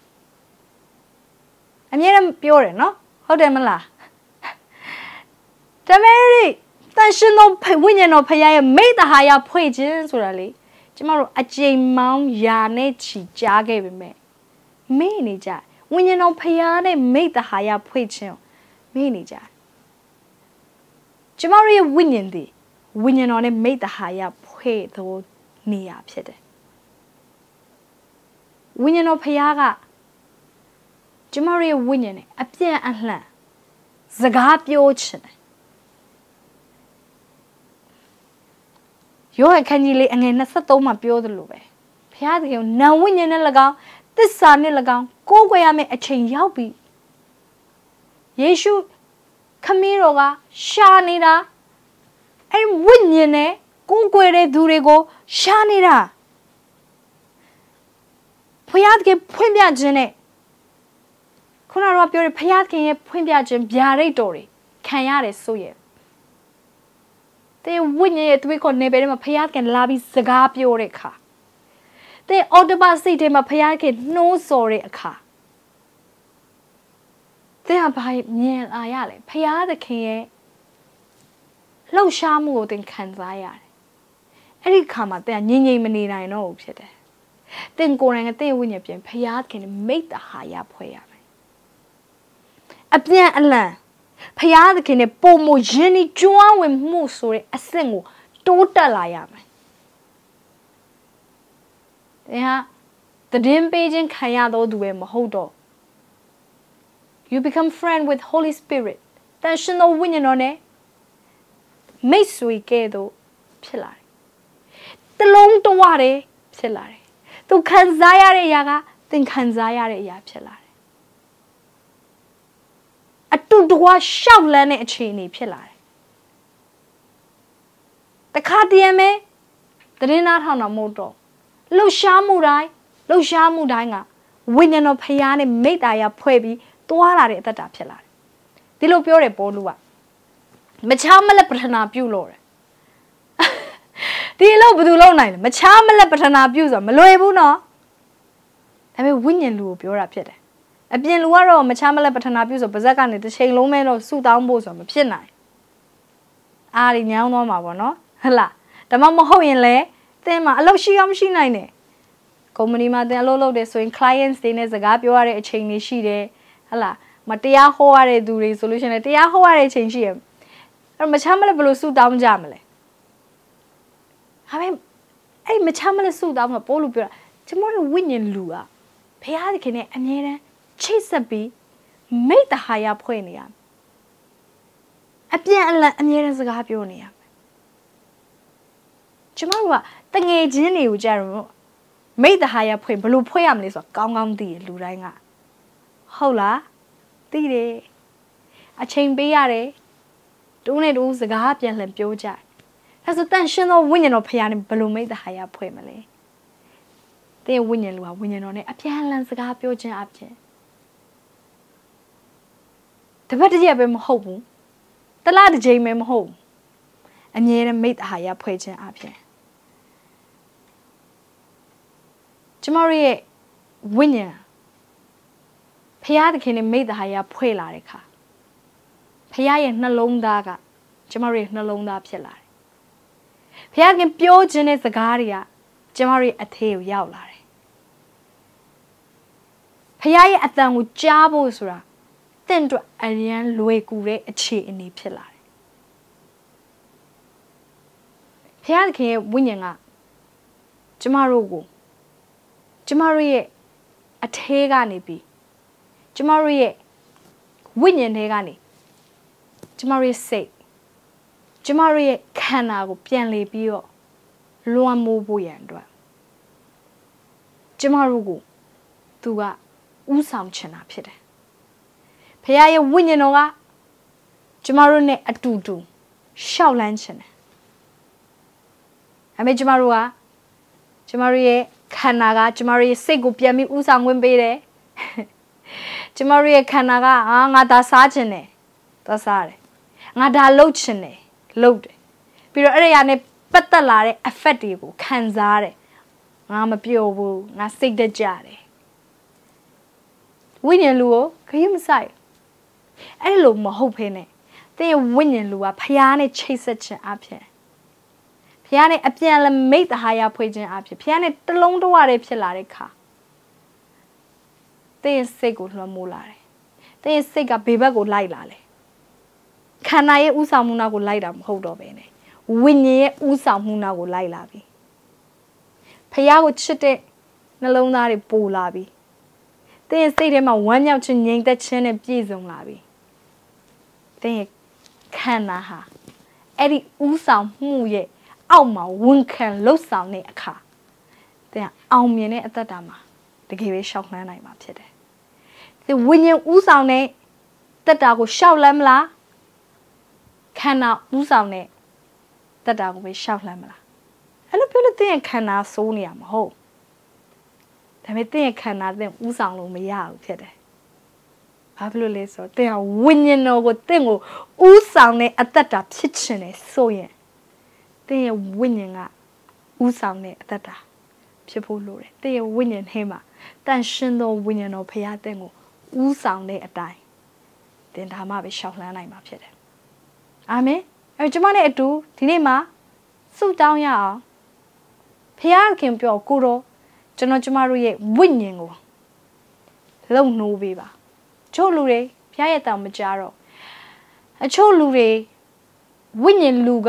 အမြဲတမ်းပြောတယ်နော်ဟုတ်တယ်မလားဒါပေမဲ့တန်ရှင်သောဝိညာဉ်တော်ဖခင်ရဲ့မိတ္တဟာယဖွဲ့ခြင်းဆိုတာလေကျမတို့အကျိန်မောင်းယာနဲ့ချီကြားခဲ့ပေမဲ့မေ့နေကြဝိညာဉ်တော်ဖခင်နဲ့မိတ္တဟာယဖွဲ့ခြင်းမေ့နေကြကျမတို့ရဲ့ဝိညာဉ်သည်ဝိညာဉ်တော်နဲ့မိတ္တဟာယဖွဲ့သောနေရာဖြစ်တယ် Winning of Payaga Jimari winning a pian and land. Zagap Yochin. Yo can you lay and in a satoma pure the lube. Piadio now winning a lagow, this son lagow, go where I make a chain yaubi. Yeshu Camiroga, Shanira, and winning, go where durego, Shanira. Piatke Pumbia Jene. Kuna up your Piatke Pumbia Jen Biare Kanyare Soye. They win it we could never a Piatke and Labi Sagap Yoreka. They autobus say them a Piatke no sorry a car. They are by near Ayale, Piatke Low Shamu than Kanzaya. Any come at their Nini Manina I know, said. Then going at the winner, Payat can make the higher prayer. Up there and learn. Payat can a pomo jenny join with Musori a single total I am. Yeah, the dim Beijing Kayado do him hold on. You become friend with Holy Spirit. Then she no winning on it. May sweet gado, Pillar. The long to water, Pillar. Tu Kanzayare yaga, then Kanzayare yapilare. A two dwa shoutland a chini pilare. The Kadiame, the dinner hana moto. Lo shamurai, lo shamudanga, winning of Payane made Aya Puebi, Tuare at the pillar. The Lopure Bolua. Machamala Pratana Bulore. The low nine, Machamala Patana abuser, Maloebuno. I mean, winning loop, you're up yet. A bien luaro, Machamala Patana abuser, Bazakan, the Shay Loman or Su down bosom, a pianai. Ali now no mama, Hala. The mamma hoin lay, then my love she nine. Comunima de Lolo de so in clients, then as a gap you are a chain she de. Hala. Matia hoare do resolution at Tia hoare change him. And Machamala blue suit down jamale. I mean, I Machamala suit down a polupura. Tomorrow winning lua. Payadicane and yet chase a bee, make the higher poinia. A pian and yet as a gapionia. Tomorrow, the gay Jenny with Jeremy made the higher point, blue poemlis of Gong de Luranga. Hola, dide. A chain beare. Don't it lose the gapian and pioja. As a tension of winning of piano balloon made the higher poemale. They winning on it, a piano and the gapioja abje. The better jabim home. The lad Jamie home. And yet made the higher poeja abje. Jamarie winner. Piadikin made the higher poelarica. Payay no long daga, Jamari no long da pillar. Piagan pure genes the garia, Jamari a tail yaulare. Payay at them with jabosra, then to Arian Luecure a che in the pillar. Piagan winning up Jamarugo. Jamari a tegani be. Jamari winning negani. Jamari say, Jamari canago pianly bio, Luan moboyandra. Jamarugo, Tua Usam chena pit. Payaya wininoga, Jamarune a tutu, Shaolanchen. I made Jamarua, Jamari canaga, Jamari sego piami usam wimbere. Jamari canaga, anga sajene, dasare. Ngada lochene, load. Pero area patalare, affectible, canzare. I'm a pure na sig the jare. Winning luo, can you say? I look more hoping. They are winning lua, piano chase such an up here. Piano a piano made the higher poison up here. Piano the long to water pilarica. They are sick with la mulare. They are sick a baby go lilale. Can I usamuna go light up hold of any? Winnie usamuna go lilabi. Payago chite လုံးသားတွေပိုလာပြီတင်းရဲ့စိတ်ထဲမှာဝမ်းမြောက်ခြင်းငြိမ်သက်ခြင်းနဲ့ပြည့်စုံလာပြီတင်းရဲ့ခန္ဓာဟာအဲ့ဒီဥဆောင်မှုရဲ့အောက်မှာဝန်ခံလှုပ်ဆောင်တဲ့အခါတင်းအောင်မြင်တဲ့အသက်တာမှာတကယ်ပဲရှောက်လှမ်းနိုင်မှာဖြစ်တယ်ဒီဝိညာဉ်ဥဆောင်တဲ့သက်တာကိုရှောက်လန်းမလားခန္ဓာဥဆောင်တဲ့သက်တာကိုပဲရှောက်လှမ်းမလားအဲ့လိုပြောလို့တင်းရဲ့ခန္ဓာစိုးနေရမှာဟုတ်ဒါပေမဲ့တင်းရဲ့ခန္ဓာတင်းဥဆောင်လို့မရဘူးဖြစ်တယ်ဘာဖြစ်လို့လဲဆိုတော့တင်းဟာဝိညာဉ်တော်ကိုတင်းကိုဥဆောင်တဲ့အသက်တာဖြစ်ချင်တယ်ဆိုရင်တင်းရဲ့ဝိညာဉ်ကဥဆောင်တဲ့အသက်တာဖြစ်ဖို့လိုတယ်တင်းရဲ့ဝိညာဉ်ထဲမှာတန်ရှင်းသောဝိညာဉ်တော်ဖရာတင်းကိုဥဆောင်တဲ့အတိုင်းတင်းဒါမှပဲရှောက်လှမ်းနိုင်မှာဖြစ်တယ်အာမင်အဲကျွန်မနဲ့အတူဒီနေ့မှာဆုတောင်းရအောင်ဖရာခင်ပြောကိုတော့ကျွန်တော်ကျမတို့ရဲ့ဝိညာဉ်ကိုလုံနှိုးပေးပါချို့လူတွေဖရာရဲ့တောင်မကြတော့အချို့လူတွေဝိညာဉ်လူက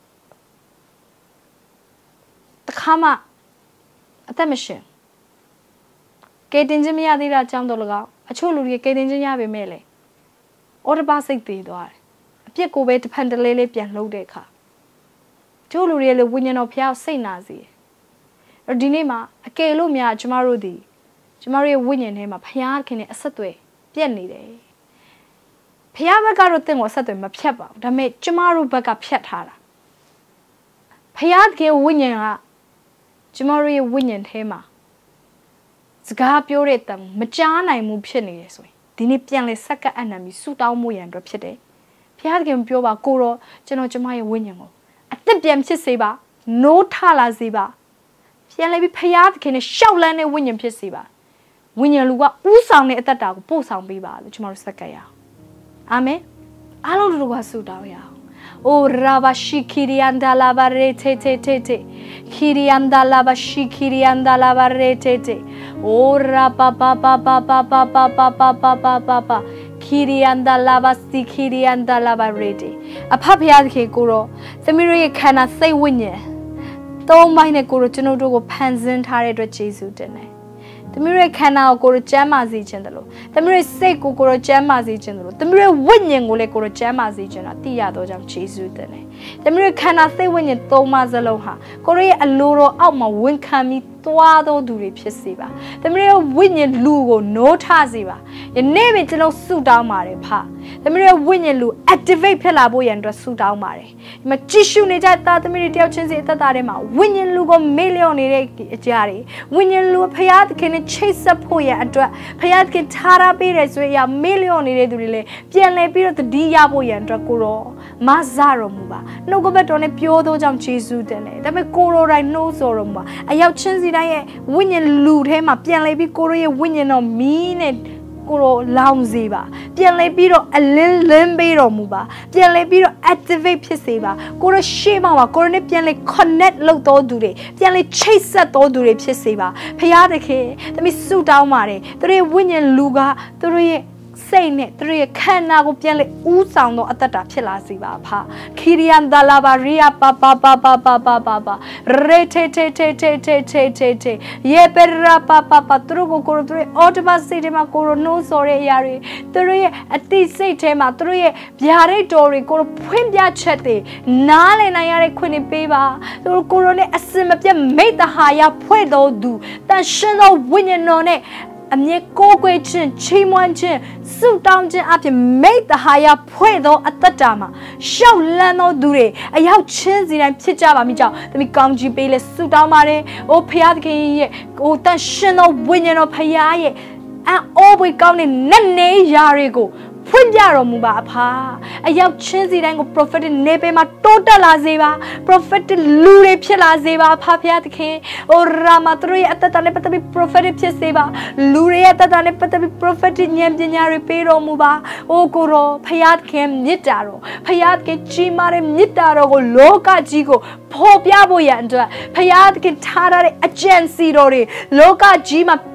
တခါမှအသက်မရှင်ကဲတင်ခြင်းမရသေးတာအကြောင်းတော့လကောက်အချို့လူတွေကဲတင်ခြင်းရပေမဲ့လေအော်တပါစိတ်သေးသွားတယ်အပြစ်ကိုပဲတစ်ဖန်တလဲလေးပြန်လှုပ်တဲ့အခါချို့လူတွေလည်းဝိညာဉ်တော်ဖရာစိတ်နာစီဒီနေ့မှာအကယ်လို့များကျမတို့ရဲ့ဝိညာဉ်ထဲမှာဖရာခင်နဲ့အဆက်အသွယ်ပြတ်နေတယ်ဖရာဘက်ကတော့တင့်ကိုအဆက်အသွယ်မဖြတ်ပါဘူးဒါပေမဲ့ကျမတို့ဘက်ကဖြတ်ထားတာဖရာခင်ဝိညာဉ်ကကျမတို့ရဲ့ဝိညာဉ်ထဲမှာစကားပြောတဲ့တန်မကြားနိုင်မှုဖြစ်နေတယ်ဆိုရင်ဒီနေ့ပြန်လဲဆက်ကပ်အနံပြီးဆူတောင်းမှုရန်အတွက်ဖြစ်တယ်ဖရာခင်ပြောပါကိုတော့ကျွန်တော်ကျမရဲ့ဝိညာဉ်ကိုအသက်ပြန်ဖြစ်စေပါနိုးထလာစေပါပြန်လဲပြီးဖရာခင်နဲ့ရှောက်လန်းတဲ့ဝိညာဉ်ဖြစ်စေပါဝိညာဉ်လူကဥဆောင်တဲ့အသက်တာကိုပို့ဆောင်ပေးပါလို့ကျွန်တော်တို့ဆက်ကပ်ရအောင်အာမင်အားလုံးတို့ကဆုတောင်းရအောင်အိုရာဘာရှိခီရီယန်ဒါလာဘာရေတေတေတေတေခီရီယန်ဒါလာဘာရှိခီရီယန်ဒါလာဘာရေတေတေအိုရာပါပါပါပါပါပါပါပါပါပါပါပါပါခီရီယန်ဒါလာဘာစီခီရီယန်ဒါလာဘာရေတေအဖဖရာသခင်ကိုတော့သမီးတို့ရဲ့ခန္ဓာစိတ်ဝိညာဉ်သုံးပိုင်းနဲ့ကိုတော့ကျွန်တော်တို့ကိုဖန်ဆင်းထားတဲ့အတွက်ယေရှုတင်တယ်သမီးရဲ့ခန္ဓာကိုကိုရကျမ်းမာစေခြင်းတယ်လို့သမီးရဲ့စိတ်ကိုကိုရကျမ်းမာစေခြင်းတယ်လို့သမီးရဲ့ဝိညာဉ်ကိုလည်းကိုရကျမ်းမာစေခြင်းတာသိရတော့ကြောင့်ယေရှုတင်တယ်သမီးရဲ့ခန္ဓာစိတ်ဝိညာဉ်သုံးပါးစလုံးဟာကိုရရဲ့အလိုတော်အောက်မှာဝန်ခံပြီးသွားသောသူတွေဖြစ်စေပါသမီးရဲ့ဝိညာဉ်လူကိုနိုးထစေပါယနေ့ပဲကျွန်တော်ဆုတောင်းပါတယ်ဖသမီးရဲ့ဝိညာဉ်လူ activate ဖြစ်လာဖို့ရန်အတွက်ဆုတောင်းပါတယ်ဒီမှာကြည့်ရှုနေကြတာသမီးတွေတယောက်ချင်းစီအသက်တာထဲမှာဝိညာဉ်လူကိုမေ့လျော့နေတဲ့အကြာတွေဝိညာဉ်လူဖရာသခင်နဲ့ချိတ်ဆက်ဖို့ရန်အတွက်ဖရာသခင်ထားရပေးတယ်ဆိုရင်မေ့လျော့နေတဲ့သူတွေလည်းပြန်လဲပြီးတော့တတိယဖို့ရန်အတွက်ကိုရောမဆာတော်မူပါနှုတ်ကပတ်တော်နဲ့ပြောသောကြောင့်ယေရှုတင်တယ်ဒါပေမဲ့ကိုရောတိုင်းနှိုးဆော်တော်မူပါအယောက်ချင်းစီတိုင်းရဲ့ဝိညာဉ်လူထဲမှာပြန်လဲပြီးကိုရောရဲ့ဝိညာဉ်တော်မီးနဲ့ကိုရောလောင်စေပါပြန်လဲပြီးတော့အလင်းလင်းပေးတော်မူပါပြန်လဲပြီးတော့ activate ဖြစ်စေပါကိုရောရှေ့မှာပါကိုရောနဲ့ပြန်လဲ connect လုပ်တော်သူတွေပြန်လဲချိတ်ဆက်တော်သူတွေဖြစ်စေပါဖရာသခင်သမီးဆုတောင်းပါတယ်သူတို့ရဲ့ဝိညာဉ်လူကသူတို့ရဲ့စိတ်နဲ့သူတို့ရဲ့ခန္ဓာကိုပြန်လဲဥဆောင်တော့အသက်တာဖြစ်လာစေပါဖခီရီယန်ဒါလာဘာရီယာပါပါပါပါပါပါပါပါရေတေတေတေတေတေတေတေတေယေပရာပါပါပါသူတို့ကိုသူတို့အော်တဘစိတ်ထဲမှာကိုရိုနိုးဆော်တဲ့အရာတွေသူတို့ရဲ့အတိစိတ်ထဲမှာသူတို့ရဲ့ဗျာဒိတ်တော်တွေကိုဖွင့်ပြချက်တွေနားလည်နိုင်ရတဲ့ခွင့်တွေပေးပါသူတို့ကိုရိုနဲ့အစင်မပြတ်မိတ္တဟာယဖွဲ့တော်သူတန်ရှင်းသောဝိညာဉ်တော်နဲ့အမြဲကိုးကွယ်ခြင်းချီးမွမ်းခြင်းဆုတောင်းခြင်းအပြင်မိတ္တဟာယဖွဲ့သောအတ္တတာမှာရှောက်လန်းသောသူတွေအရောက်ချင်းစီတိုင်းဖြစ်ကြပါမိကြောင်းသမီးကောင်းကြီးပေးလဲဆုတောင်းပါတယ်။အိုဖရာသခင်ရဲ့တန်ရှင်းသောဝိညာဉ်တော်ဖရာရဲ့အိုးပွေကောင်းတဲ့နတ်နေရာတွေကိုဖွင့်ပြတော်မူပါအဖအရောက်ချင်းစီတိုင်းကို prophetic နေပေမှာတိုးတက်လာစေပါ prophetic လူတွေဖြစ်လာစေပါအဖဖရာသခင်အိုရာမသူရဲ့အတ္တနဲ့ပတ်သက်ပြီး prophetic ဖြစ်စေပါလူတွေရဲ့အတ္တနဲ့ပတ်သက်ပြီး prophetic ဉာဏ်ပညာတွေပေးတော်မူပါအိုကိုရောဖရာသခင်မြစ်တာတော်ဖရာသခင်ကြီးမားတဲ့မြစ်တာတော်ကိုလောကကြီးကိုဖော်ပြဖို့ရန်အတွက်ဖရာသခင်ထားထားတဲ့အကြံစီတော်တွေလောကကြီးမှာ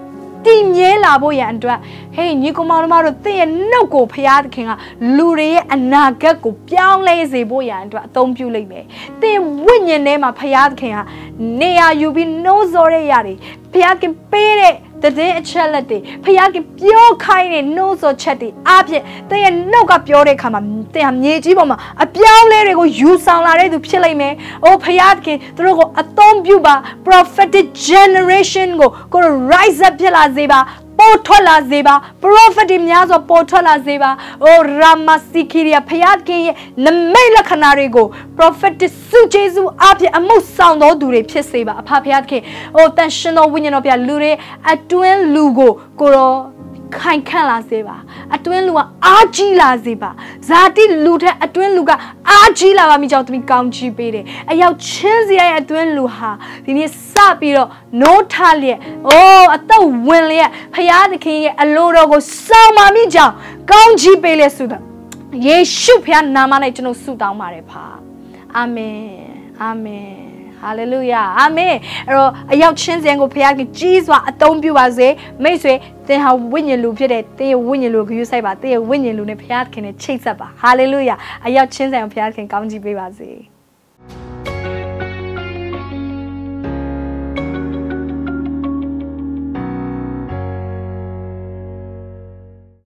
တင်မြဲလာဖို့ရန်အတွက်ဟေးညီကောင်မောင်တို့သင်ရဲ့နှုတ်ကိုဖျားသခင်ကလူတွေရဲ့အနာဂတ်ကိုပြောင်းလဲစေဖို့ရန်အတွက်အသုံးပြုလိုက်မယ်သင်ဝိညာဉ်ထဲမှာဖျားသခင်ကနေရာယူပြီးနှိုးဆော်ရရတယ်ဖျားခင်ပေးတဲ့တဲ့အချက်လက်တွေဖျားခင်ပြောခိုင်းတဲ့နှိုးဆော်ချက်တွေအဖြစ်သင်ရဲ့နှုတ်ကပြောတဲ့အခါမှာသင်ဟာမြေကြီးပေါ်မှာအပြောင်းလဲတွေကိုယူဆောင်လာတဲ့သူဖြစ်လိမ့်မယ်။အိုဖျားခင်သူတို့ကိုအသုံးပြုပါ prophetic generation ကို rise up ဖြစ်လာစေပါပေါ်ထွက်လာစေပါ prophet များစွာပေါ်ထွက်လာစေပါအိုရာမစီကီရီယာဖျားခင်ရဲ့နမိတ်လက္ခဏာတွေကို prophet စုကျေးဇူးအဖြစ်အမှုဆောင်တော်သူတွေဖြစ်စေပါအဖဖျားခင်အိုတန်ရှင်တော်ဝိညာဉ်တော်ဖျားလူတွေအတွင်းလူကိုရောခိုင်ခန့်လာစေပါအတွင်းလူကအားကြီးလာစေပါဇာတိလူထက်အတွင်းလူကအားကြီးလာပါမိကြောင့်တမီကောင်းချီးပေးတယ်အရောက်ချင်းစရာရဲ့အတွင်းလူဟာဒီနေ့စပြီးတော့နိုးထလျက်အိုးအသက်ဝင်လျက်ဖျားသခင်ရဲ့အလိုတော်ကိုစောင့်ပါမိကြောင်းကောင်းချီးပေးလက်ဆုတောင်းယေရှုဖျားနာမနဲ့ကျွန်တော်ဆုတောင်းပါတယ်ဖာအာမင်အာမင်ဟာလေလုယာအာမင်အဲ့တော့အရောက်ချင်းစံကိုဖခင်ကကြီးစွာအသုံးပြုပါစေမိတ်ဆွေသင်ဟာဝိညာဉ်လူဖြစ်တဲ့သင်ရဲ့ဝိညာဉ်လူကိုဂရုစိုက်ပါသင်ရဲ့ဝိညာဉ်လူနဲ့ဖခင်နဲ့ချိတ်ဆက်ပါဟာလေလုယာအရောက်ချင်းစံကိုဖခင်ကောင်းချီးပေးပါစေ